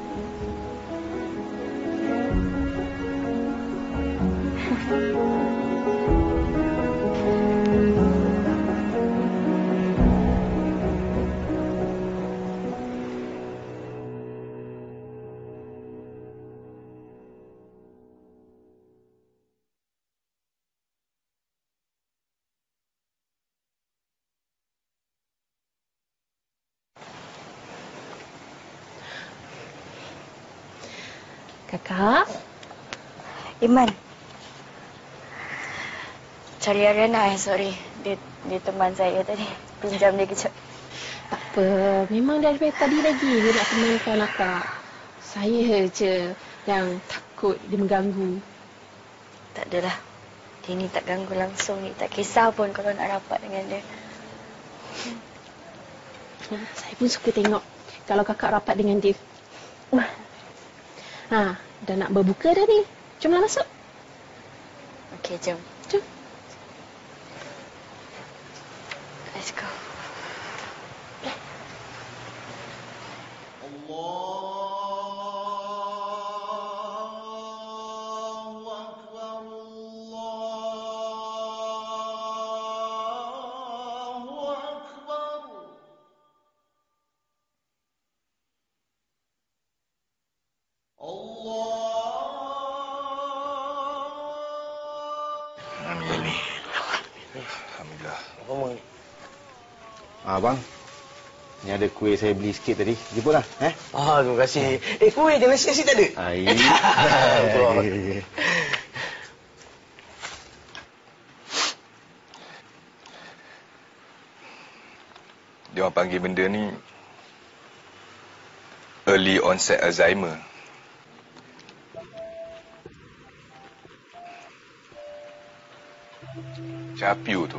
G: Kakak?
K: Iman. Cari Ariana, eh, sorry. Dia, dia teman saya tadi. Pinjam dia kejap.
G: Tak apa. Memang dari tadi lagi dia nak temankan akak. Saya je yang takut dia mengganggu.
K: Tak adalah. Dia ni tak ganggu langsung ni. Tak kisah pun kalau nak rapat dengan dia.
G: Saya pun suka tengok kalau kakak rapat dengan dia. Ha, dah nak berbuka dah ni. Jomlah masuk.
K: Okey, jom.
G: Jom.
K: Let's go.
C: Abang, ni ada kuih saya beli sikit tadi. Jemputlah, eh?
N: Ah, terima kasih. Eh, kuih dia nasi-nasi tak ada?
C: Air.
A: Dia orang panggil benda ni early onset Alzheimer. Capiu tu.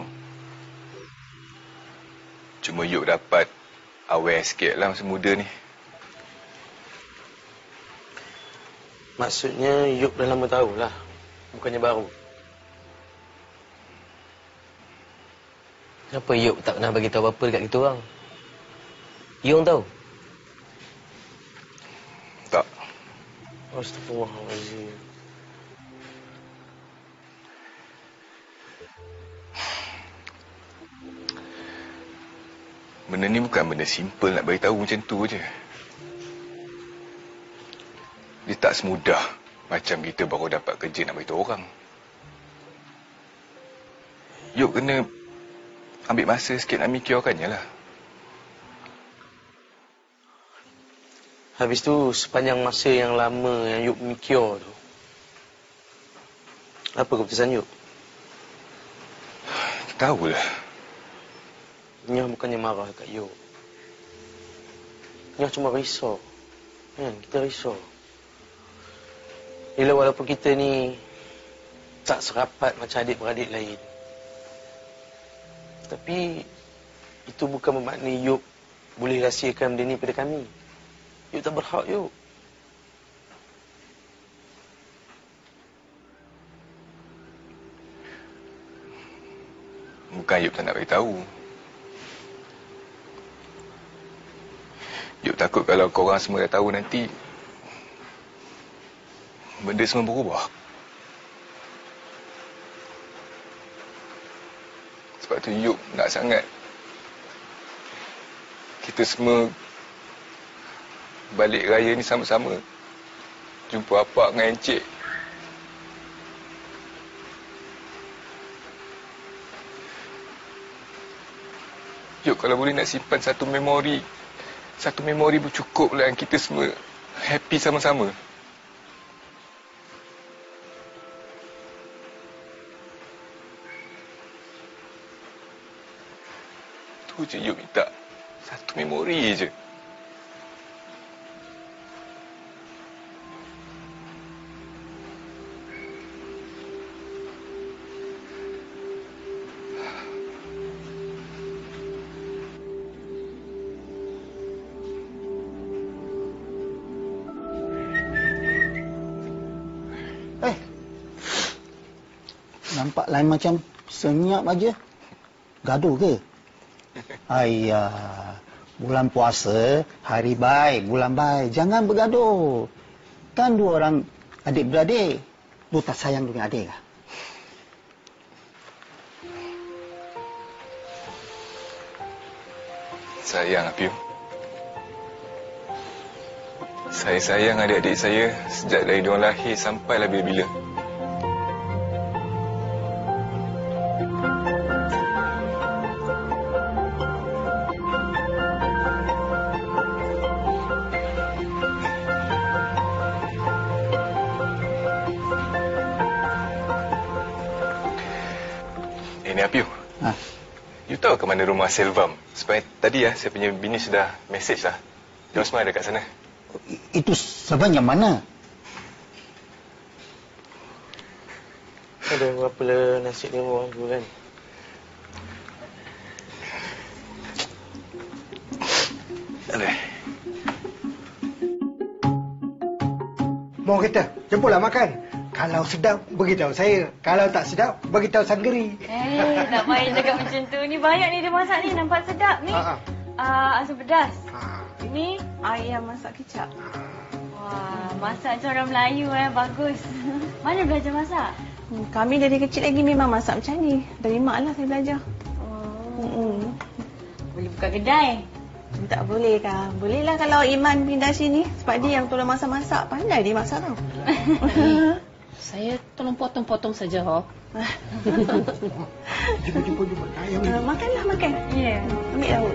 A: Cuma Yuk dapat aware sikit lah masa muda ni.
J: Maksudnya Yop dah lama tahu lah. Bukannya baru.
H: Kenapa Yop tak pernah bagi tahu apa-apa dekat kita orang? Yong tahu?
A: Tak.
J: Astagfirullahaladzim.
A: Benda ni bukan benda simple nak beritahu macam tu je. Dia tak semudah macam kita baru dapat kerja nak beritahu orang. Yuk kena ambil masa sikit nak mikirkannya lah.
J: Habis tu sepanjang masa yang lama yang Yop mikir tu, apa keputusan Yop?
A: Tahulah.
J: Nyah bukannya marah kat Yop. Nyah cuma risau. Kan, kita risau. Bila walaupun kita ni tak serapat macam adik-beradik lain, tapi itu bukan bermakna Yop boleh rahsiakan benda ni pada kami. Yop tak berhak, Yop.
A: Bukan Yop tak nak beritahu. Yop takut kalau korang semua dah tahu nanti benda semua berubah. Sebab tu Yop nak sangat kita semua balik raya ni sama-sama. Jumpa Apak dengan Encik. Yop kalau boleh nak simpan satu memori, satu memori bercukup lah yang kita semua happy sama-sama. Tu je Yop minta. Satu memori je.
L: Nampak lain macam senyap aja. Gaduh ke? Ayah, bulan puasa, hari baik, bulan baik. Jangan bergaduh. Kan dua orang adik-beradik. Lu tak sayang dengan adik kah?
A: Sayang, Apiu. Saya sayang adik-adik saya sejak dari diorang lahir sampailah bila-bila. Ini Apiu. Ha? You tahu ke mana rumah Selvam? Sebab tadi ya, saya punya bini sudah mesej lah. Dia semua ada kat sana.
L: Itu Selvam yang mana?
J: Ada berapa lah nasib dia orang tu kan?
A: Alah.
D: Mau kita, jemputlah makan. Kalau sedap, beritahu saya. Kalau tak sedap, beritahu Sanggeri.
K: Eh, tak payah cakap macam tu. Ni banyak ni dia masak ni. Nampak sedap ni. Uh, asam pedas. Ha. Ini ayam masak kicap. Ha. Wah, masak macam orang Melayu eh. Bagus. Mana belajar masak?
G: Hmm, kami dari kecil lagi memang masak macam ni. Dari mak lah saya belajar.
K: Oh. Hmm. Boleh buka kedai?
G: Tak boleh kah? Boleh lah kalau Iman pindah sini. Sebab dia yang tolong masak-masak. Pandai dia masak tau.
R: Saya tolong potong-potong saja, ho.
D: Jumpa, jumpa, jumpa.
G: Uh, makanlah, makan. Ya. Yeah. Ambil lauk.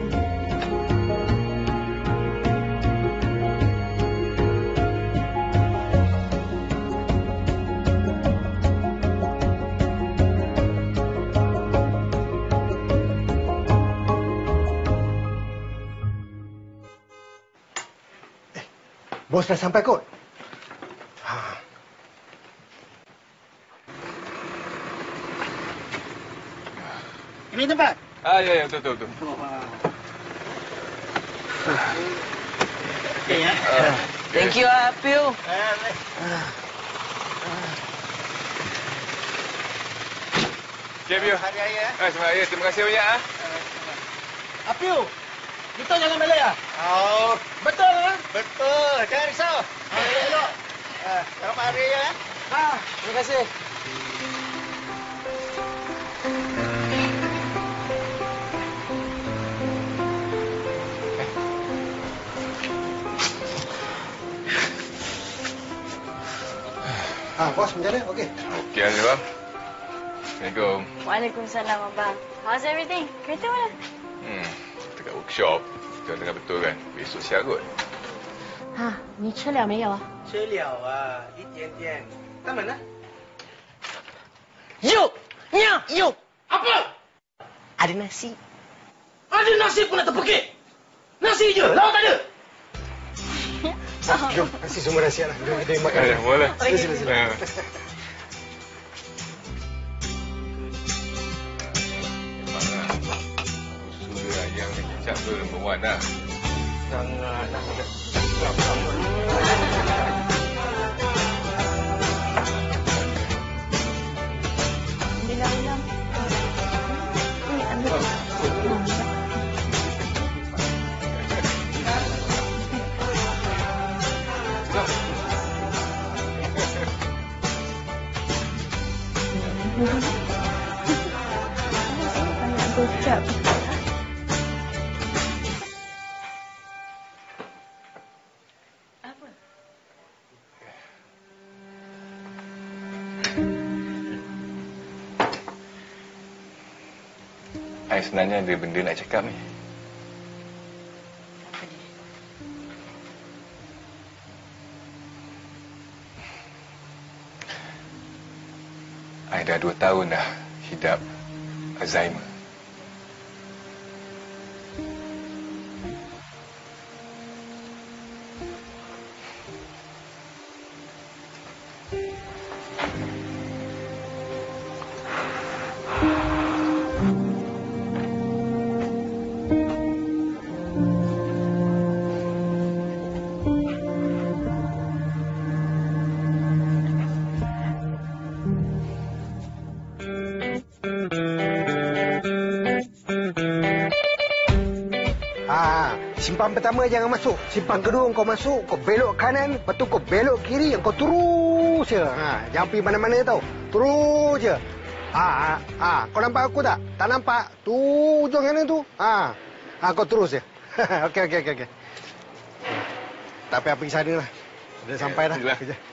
D: Eh, bos dah sampai kot.
L: Ini tempat?
A: Ah, ya, ya, betul, betul.
L: Okey, ya?
A: Uh,
H: Thank you, Apil.
A: Okay, Apil.
L: Hari raya eh.
A: Ah, selamat hari raya. Terima kasih banyak ah.
M: Apil, kita jangan balik ah.
L: Oh,
M: Betul ah?
L: betul. Jangan risau. Ah, elok-elok. Ah, selamat hari raya eh.
M: Ah, terima kasih.
D: Ah, bos macam mana? Okey.
A: Okey, Azim bang. Assalamualaikum.
K: Waalaikumsalam, Abang. How's everything? Kereta mana?
A: Hmm, dekat workshop. Kita tengah betul kan? Besok siap kot.
G: 啊，你吃了没有啊？
M: 吃了啊，一点点。他们呢？
H: Yuk! Nya! Yuk!
M: Apa?
H: Ada nasi.
M: Ada nasi pun nak terpekik. Nasi je, lauk tak ada.
D: Ah, jom, nasi semua dah siap lah. Jom kita makan.
A: Eh, boleh.
D: Sila, sila, sila.
A: Eh. Susu ayam dan kicap tu number one lah.
M: Sangat nak ada.
K: Bilang-bilang. Ni ambil. Gocap.
B: Apa?
A: I sebenarnya ada benda nak cakap ni.
B: Apa dia?
A: I dah dua tahun dah hidap Alzheimer.
D: Simpan pertama jangan masuk. Simpan kedua kau masuk, kau belok kanan, lepas tu kau belok kiri, kau terus je. Ha, jangan pergi mana-mana tau. Terus je. Ha, ha, ha, kau nampak aku tak? Tak nampak. Tu ujung kanan tu. Ha. Ha, kau terus je. Okey, okey, okey, okey. Tak payah pergi sana lah. Dah okay, sampai dah.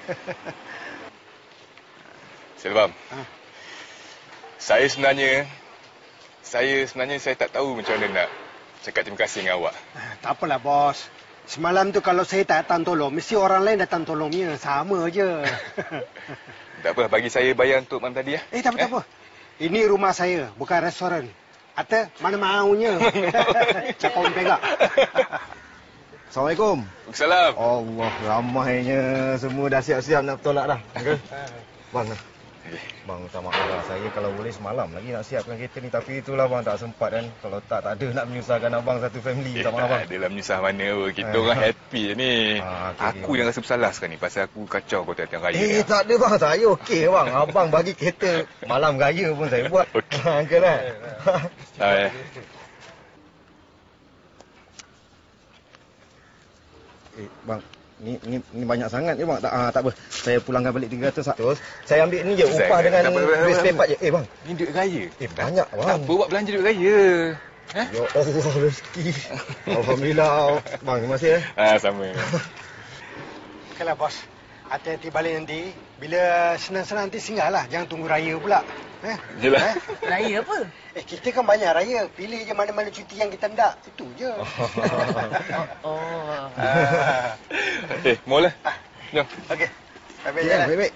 A: Selbam.
D: Ha.
A: Saya sebenarnya saya sebenarnya saya tak tahu macam mana nak cakap terima kasih dengan awak.
D: Tak apalah, bos. Semalam tu kalau saya tak datang tolong, mesti orang lain datang tolongnya. Sama je.
A: Tak apa, bagi saya bayar untuk malam tadi ya.
D: Eh, tak apa, eh? tak apa. Ini rumah saya, bukan restoran. Ata, mana maunya. Cakap orang pegak.
S: Assalamualaikum.
A: Waalaikumsalam.
S: Allah, ramainya. Semua dah siap-siap nak bertolak dah. Okay? Bang, bang, tak maaf lah. Saya kalau boleh semalam lagi nak siapkan kereta ni. Tapi itulah bang, tak sempat kan. Kalau tak, tak ada nak menyusahkan abang satu family.
A: Eh,
S: tak maaf bang.
A: Tak adalah menyusah mana pun. Kita orang happy ni.
S: Ah, okay,
A: aku okay, yang rasa bersalah sekarang ni. Pasal aku kacau kau tengah raya.
S: Eh, tak ada bang. Saya okey bang. Abang bagi kereta malam raya pun saya buat. Okey. Ha, okay lah.
A: Ah,
S: eh, bang. Ni, ni, ni banyak sangat je bang. Tak, ah, tak apa. Saya pulangkan balik tiga ratus. Terus saya ambil ni je. Upah dengan duit spare part je. Eh bang.
A: Ni duit raya.
S: Eh banyak bang.
A: Tak apa buat belanja duit raya.
S: Eh? Ya Allah rezeki. Alhamdulillah. Bang, terima kasih eh.
A: Ah, sama.
D: Okeylah bos. Hati-hati balik nanti. Bila senang-senang nanti singgahlah. Jangan tunggu raya pula. Eh?
A: Yelah.
D: Eh?
H: Raya apa?
D: Eh, kita kan banyak raya. Pilih je mana-mana cuti yang kita nak. Itu je.
H: Oh.
A: Ah. Eh, mula.
D: Ah.
A: Jom.
D: Okey. Baik-baik.
S: Ya, baik-baik.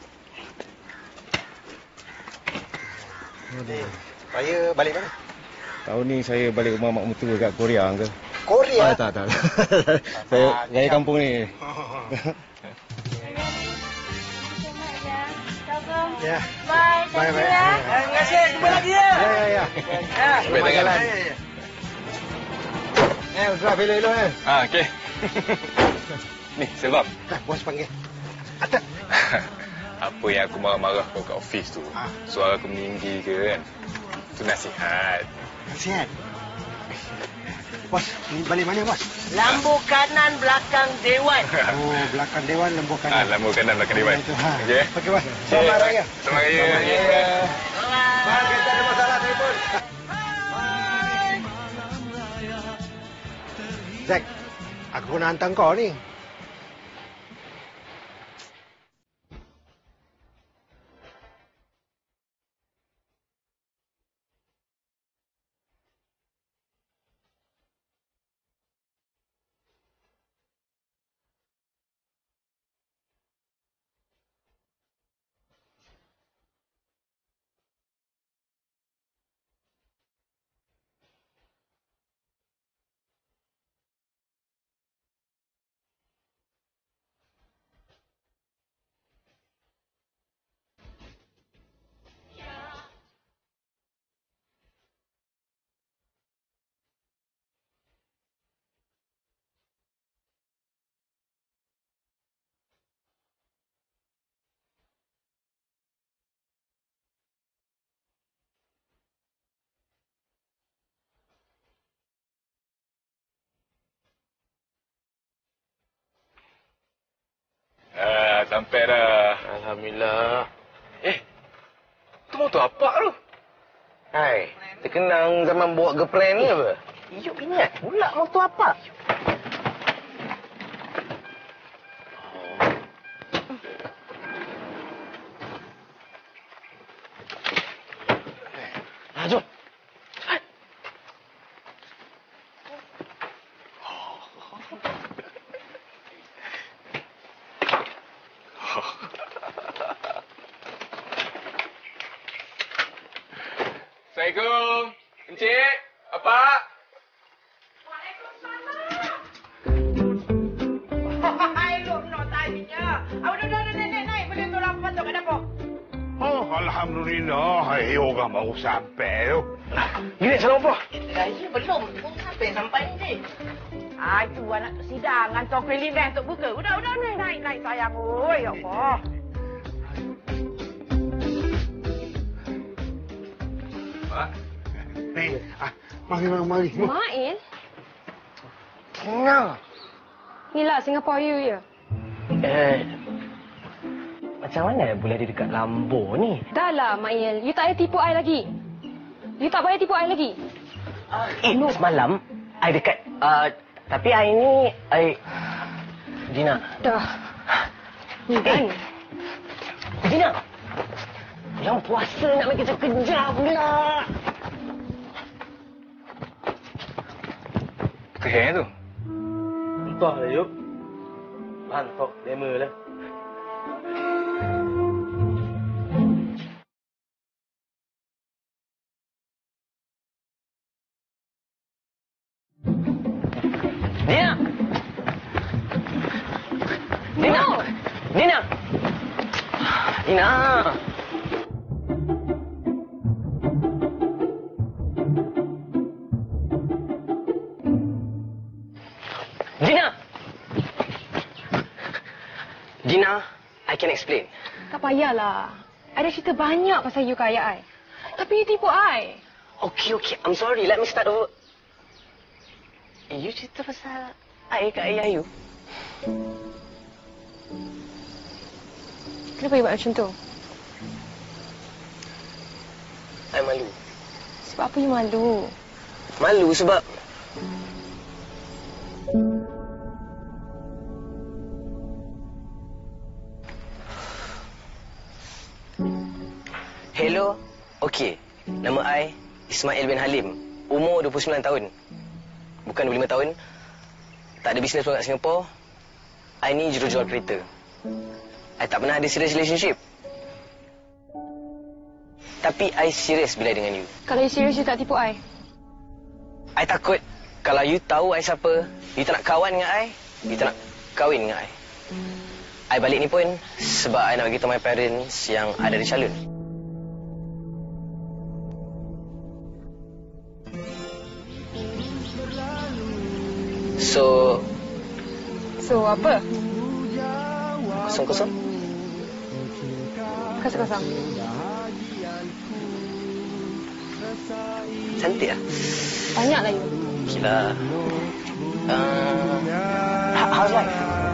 D: Raya balik mana?
S: Tahun ni saya balik rumah mak mertua kat Korea, Uncle.
D: Korea?
S: Ah, tak, tak. Saya raya kampung ni.
D: Ya.
E: Bye.
D: Bye, bye.
E: Terima kasih.
M: Jumpa lagi ya.
D: Ya, ya, ya.
E: Ya.
A: Sampai jalan.
S: Eh, drive elok-elok eh.
A: Ah, okey. Ni, Sebab.
D: Kan, bos panggil.
A: Apa yang aku marah-marah kau kat office tu? Ha. Suara aku meninggi ke kan? Itu nasihat.
D: Nasihat? Bos, ni balik mana bos?
M: Lambu kanan belakang Dewan.
D: Oh, belakang Dewan, lambu kanan.
A: Ah, lambu kanan belakang Dewan.
D: Itu, ha.
A: Okey.
D: Okey bos. Selamat raya.
A: Selamat raya.
D: Selamat raya. Bang, kita ada masalah telefon. Zack, aku nak hantar kau ni.
A: Ah, sampai dah.
J: Alhamdulillah.
A: Eh, tu motor apa tu?
J: Hai, terkenang zaman bawa girlfriend ni apa?
M: Yuk ingat pula motor apa?
J: Ah, jom.
A: Assalamualaikum. Encik, Bapak.
B: Hai, lu no timingnya. Ah, udah, udah, udah, naik, naik. Boleh tolong aku masuk ke dapur.
C: Oh, Alhamdulillah. Hai, orang baru sampai tu.
J: Gini, salam apa?
B: Ya, belum. Belum sampai-sampai ni. Ah, itu anak tu sidang. Hantar kuliner untuk buka. Udah, udah, naik, naik, naik sayang. Oi, ya Allah.
A: Pak.
C: Ni, ah, mari, mari, mari.
G: Mail?
J: Kenal.
G: Inilah Singapore you ya.
H: Eh, macam mana boleh ada dekat Lambo ni?
G: Dah lah, Mail. You tak payah tipu I lagi. You tak payah tipu I lagi.
H: Eh, no. Semalam, I dekat... Uh, tapi I ni... I... Gina.
G: Dah. Ni kan?
H: Eh, Gina! Yang puasa nak main kejar-kejar pula.
A: Keheng tu.
J: Entahlah, Yuk. Mantap, demo lah.
H: Dina! Dina! Dina! Dina! Gina! Gina, I can explain.
G: Tak payahlah. I dah cerita banyak pasal you ke ayah I. Tapi you tipu I.
H: Okay, okay. I'm sorry. Let me start over. You cerita pasal I ke ayah you?
G: Kenapa you buat macam tu?
H: I malu.
G: Sebab apa you malu?
H: Malu sebab... Hello. Okey. Nama I Ismail bin Halim. Umur dua puluh sembilan tahun. Bukan dua puluh lima tahun. Tak ada bisnes pun kat Singapura. I ni jurujual kereta. I tak pernah ada serious relationship. Tapi I serius bila dengan you.
G: Kalau you serius, you tak tipu I.
H: I takut kalau you tahu I siapa, you tak nak kawan dengan I, you tak nak kahwin dengan I. I balik ni pun sebab I nak beritahu my parents yang I dah ada calon. So,
E: So, apa?
N: Kosong-kosong.
E: Kosong-kosong.
N: Cantik lah.
E: Banyak lagi.
N: Gila. Uh, how's life?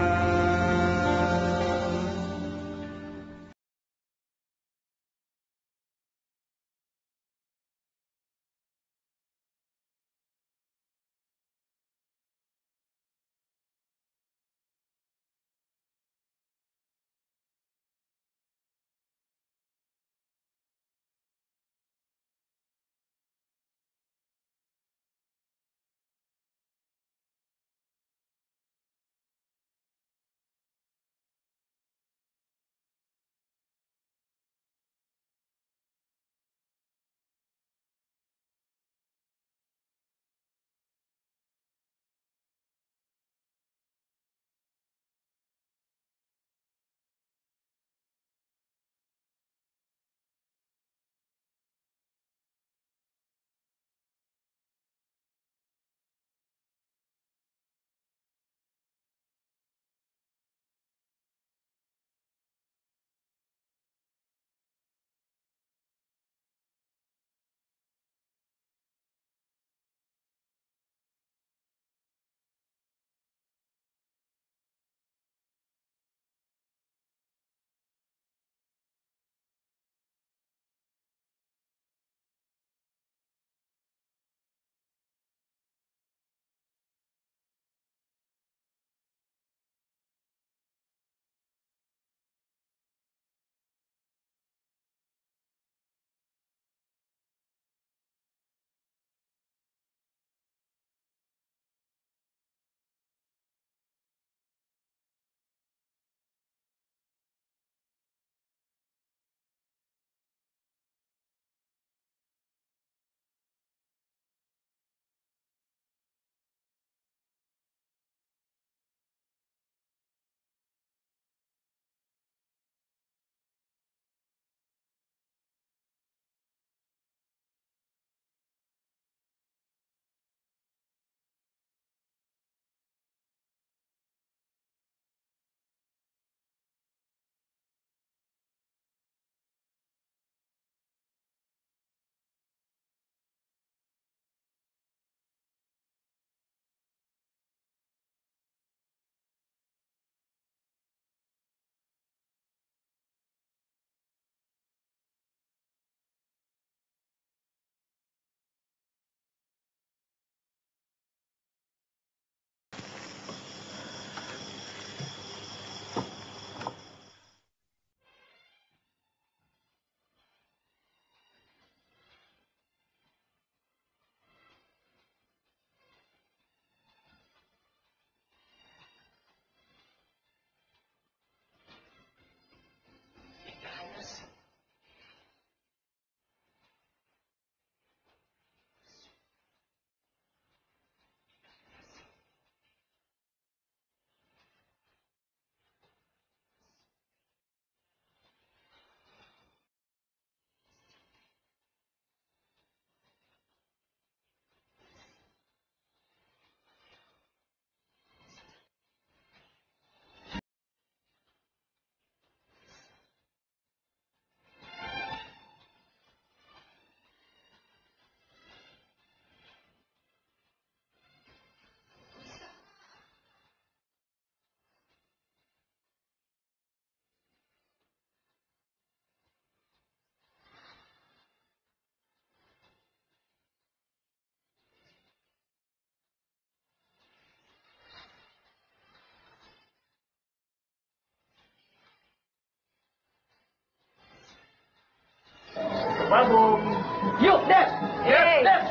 M: Babung.
B: Yuk, Dad.
M: Hey.
B: Dad.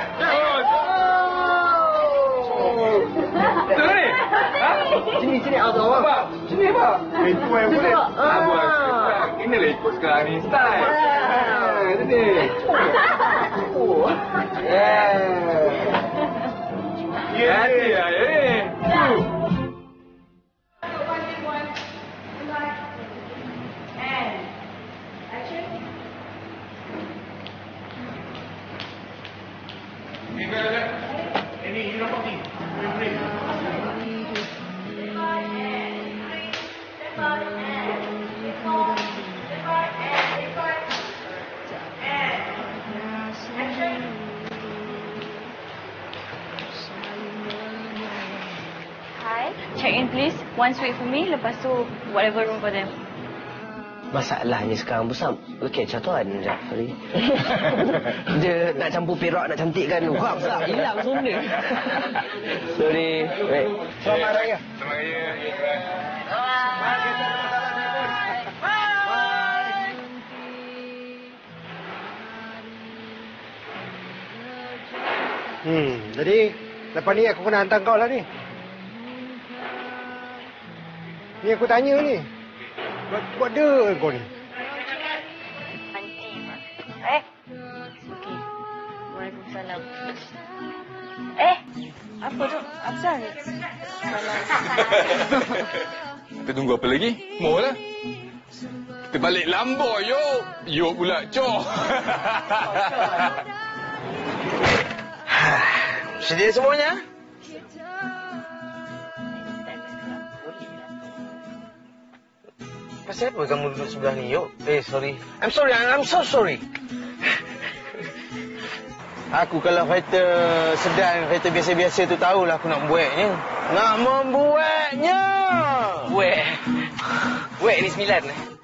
A: Betul ni? Ha?
B: Sini, sini. Abang, abang. Sini, abang.
A: Itu yang boleh. Abang, inilah ikut sekarang ni. Style. Ha, itu ni. Oh. Yeah. Hati lah, eh. Tu.
M: Ini, ini nampak ni. Boleh, boleh.
K: please. One suite for me. Lepas tu, whatever room for them.
H: Masalahnya sekarang besar. Okey, contohan sekejap. Sorry. Dia nak campur perak, nak cantikkan tu. Wah, besar. Hilang sonda. Sorry. Wait.
D: Selamat Raya.
A: Selamat Raya.
D: Hmm, jadi lepas ni aku kena hantar kau lah ni. Ni aku tanya ni. Buat, buat dia kau ni.
K: Eh. Okey. Waalaikumsalam. Eh. Apa tu? Apa ni? Salam.
A: Kita tunggu apa lagi? Mau lah. Kita balik Lambor, yuk. Yuk pula, Cok.
J: Sedia semuanya? Pasal apa kamu duduk sebelah ni, Yuk? Eh, sorry. I'm sorry, I'm so sorry. Aku kalau kereta sedan, kereta biasa-biasa tu tahulah aku nak membuatnya. Nak membuatnya!
H: Buat. Buat ni sembilan.